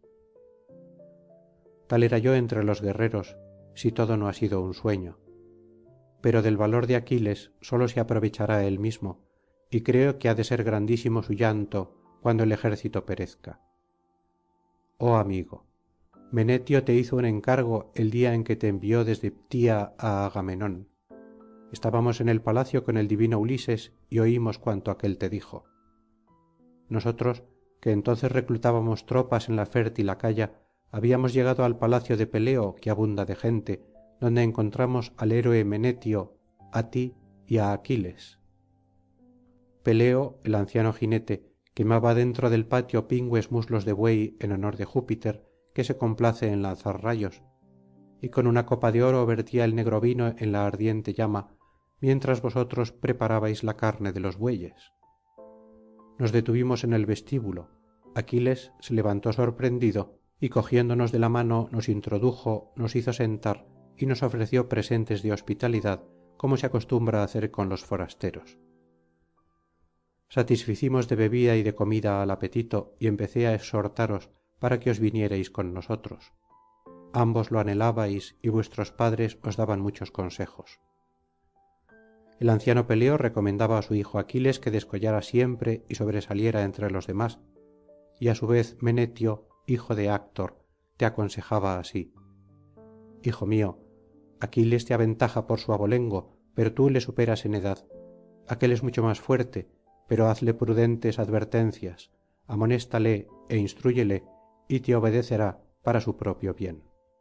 Tal era yo entre los guerreros, si todo no ha sido un sueño. Pero del valor de Aquiles sólo se aprovechará él mismo, y creo que ha de ser grandísimo su llanto cuando el ejército perezca. Oh amigo, Menetio te hizo un encargo el día en que te envió desde Ptía á Agamenón. Estábamos en el palacio con el divino Ulises y oímos cuanto aquél te dijo. Nosotros, que entonces reclutábamos tropas en la fértil Acaya, habíamos llegado al palacio de Peleo, que abunda de gente, donde encontramos al héroe Menetio, á ti y á Aquiles. Peleo, el anciano jinete, quemaba dentro del patio pingües muslos de buey en honor de Júpiter, que se complace en lanzar rayos, y con una copa de oro vertía el negro vino en la ardiente llama, mientras vosotros preparabais la carne de los bueyes. Nos detuvimos en el vestíbulo. Aquiles se levantó sorprendido y cogiéndonos de la mano nos introdujo, nos hizo sentar y nos ofreció presentes de hospitalidad, como se acostumbra hacer con los forasteros. Satisficimos de bebida y de comida al apetito y empecé á exhortaros para que os vinierais con nosotros. Ambos lo anhelabais y vuestros padres os daban muchos consejos. El anciano Peleo recomendaba á su hijo Aquiles que descollara siempre y sobresaliera entre los demás, y á su vez Menetio, hijo de Actor, te aconsejaba así: Hijo mío, Aquiles te aventaja por su abolengo, pero tú le superas en edad. Aquél es mucho más fuerte, pero hazle prudentes advertencias, amonéstale e instrúyele, y te obedecerá para su propio bien.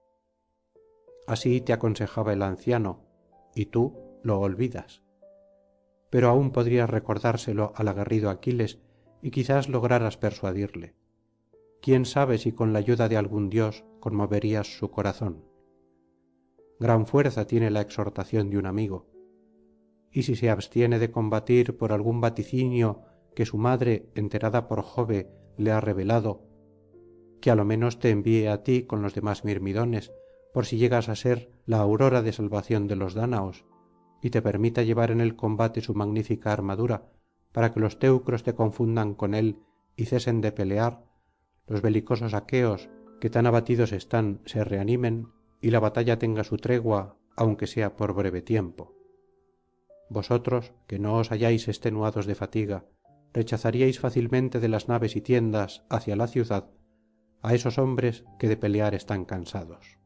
Así te aconsejaba el anciano, y tú lo olvidas. Pero aún podrías recordárselo al aguerrido Aquiles, y quizás lograras persuadirle. Quién sabe si con la ayuda de algún dios conmoverías su corazón. Gran fuerza tiene la exhortación de un amigo. Y si se abstiene de combatir por algún vaticinio que su madre, enterada por Jove, le ha revelado, que á lo menos te envíe á ti con los demás mirmidones, por si llegas á ser la aurora de salvación de los dáñaos, y te permita llevar en el combate su magnífica armadura, para que los teucros te confundan con él y cesen de pelear, los belicosos aqueos, que tan abatidos están, se reanimen, y la batalla tenga su tregua, aunque sea por breve tiempo. Vosotros, que no os halláis extenuados de fatiga, rechazaríais fácilmente de las naves y tiendas hacia la ciudad á esos hombres que de pelear están cansados.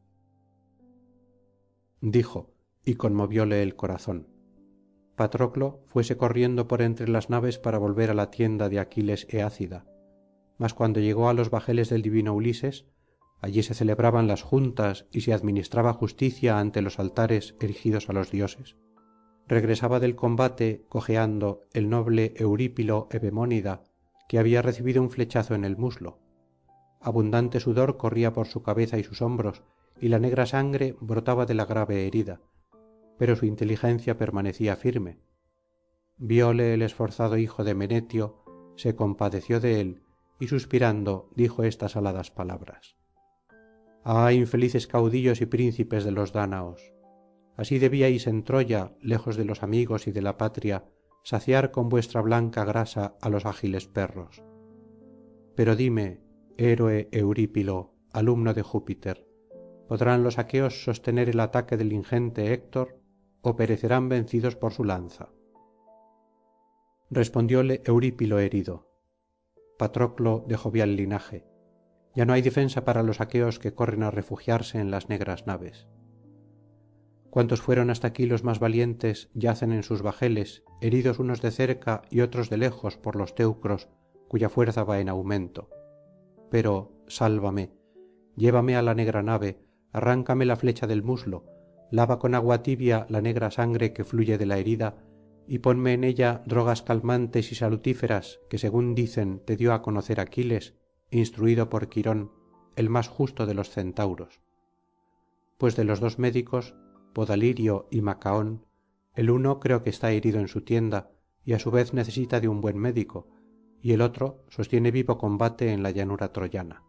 Dijo, y conmovióle el corazón. Patroclo fuese corriendo por entre las naves para volver á la tienda de Aquiles eácida, mas cuando llegó á los bajeles del divino Ulises, allí se celebraban las juntas y se administraba justicia ante los altares erigidos á los dioses. Regresaba del combate cojeando el noble Eurípilo Evemónida, que había recibido un flechazo en el muslo. Abundante sudor corría por su cabeza y sus hombros, y la negra sangre brotaba de la grave herida, pero su inteligencia permanecía firme. Vióle el esforzado hijo de Menetio, se compadeció de él, y suspirando dijo estas aladas palabras: ah, infelices caudillos y príncipes de los dáñaos, así debíais en Troya, lejos de los amigos y de la patria, saciar con vuestra blanca grasa á los ágiles perros. Pero dime, héroe Eurípilo, alumno de Júpiter, ¿podrán los aqueos sostener el ataque del ingente Héctor, ó perecerán vencidos por su lanza? Respondióle Eurípilo herido: Patroclo de jovial linaje, ya no hay defensa para los aqueos que corren á refugiarse en las negras naves. Cuantos fueron hasta aquí los más valientes yacen en sus bajeles, heridos unos de cerca y otros de lejos por los teucros, cuya fuerza va en aumento. Pero, sálvame, llévame á la negra nave, arráncame la flecha del muslo, lava con agua tibia la negra sangre que fluye de la herida, y ponme en ella drogas calmantes y salutíferas que según dicen te dio á conocer Aquiles, instruido por Quirón, el más justo de los centauros. Pues de los dos médicos, Podalirio y Macaón, el uno creo que está herido en su tienda y á su vez necesita de un buen médico, y el otro sostiene vivo combate en la llanura troyana.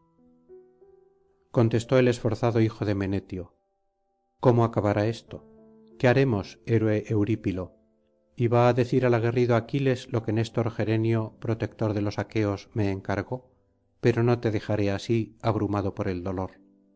Contestó el esforzado hijo de Menetio: ¿cómo acabará esto? ¿Qué haremos, héroe Eurípilo? ¿Y va á decir al aguerrido Aquiles lo que Néstor Gerenio, protector de los aqueos, me encargó? Pero no te dejaré así, abrumado por el dolor.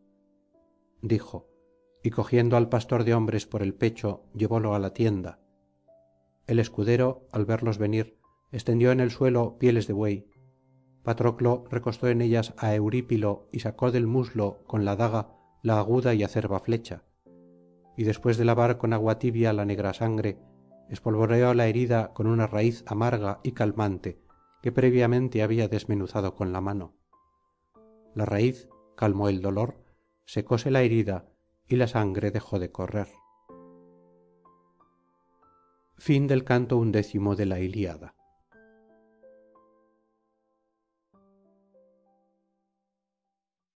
Dijo, y cogiendo al pastor de hombres por el pecho, llevólo á la tienda. El escudero, al verlos venir, extendió en el suelo pieles de buey. Patroclo recostó en ellas á Eurípilo y sacó del muslo con la daga la aguda y acerba flecha, y después de lavar con agua tibia la negra sangre, espolvoreó la herida con una raíz amarga y calmante que previamente había desmenuzado con la mano. La raíz calmó el dolor, secóse la herida y la sangre dejó de correr. Canto XI de la Ilíada.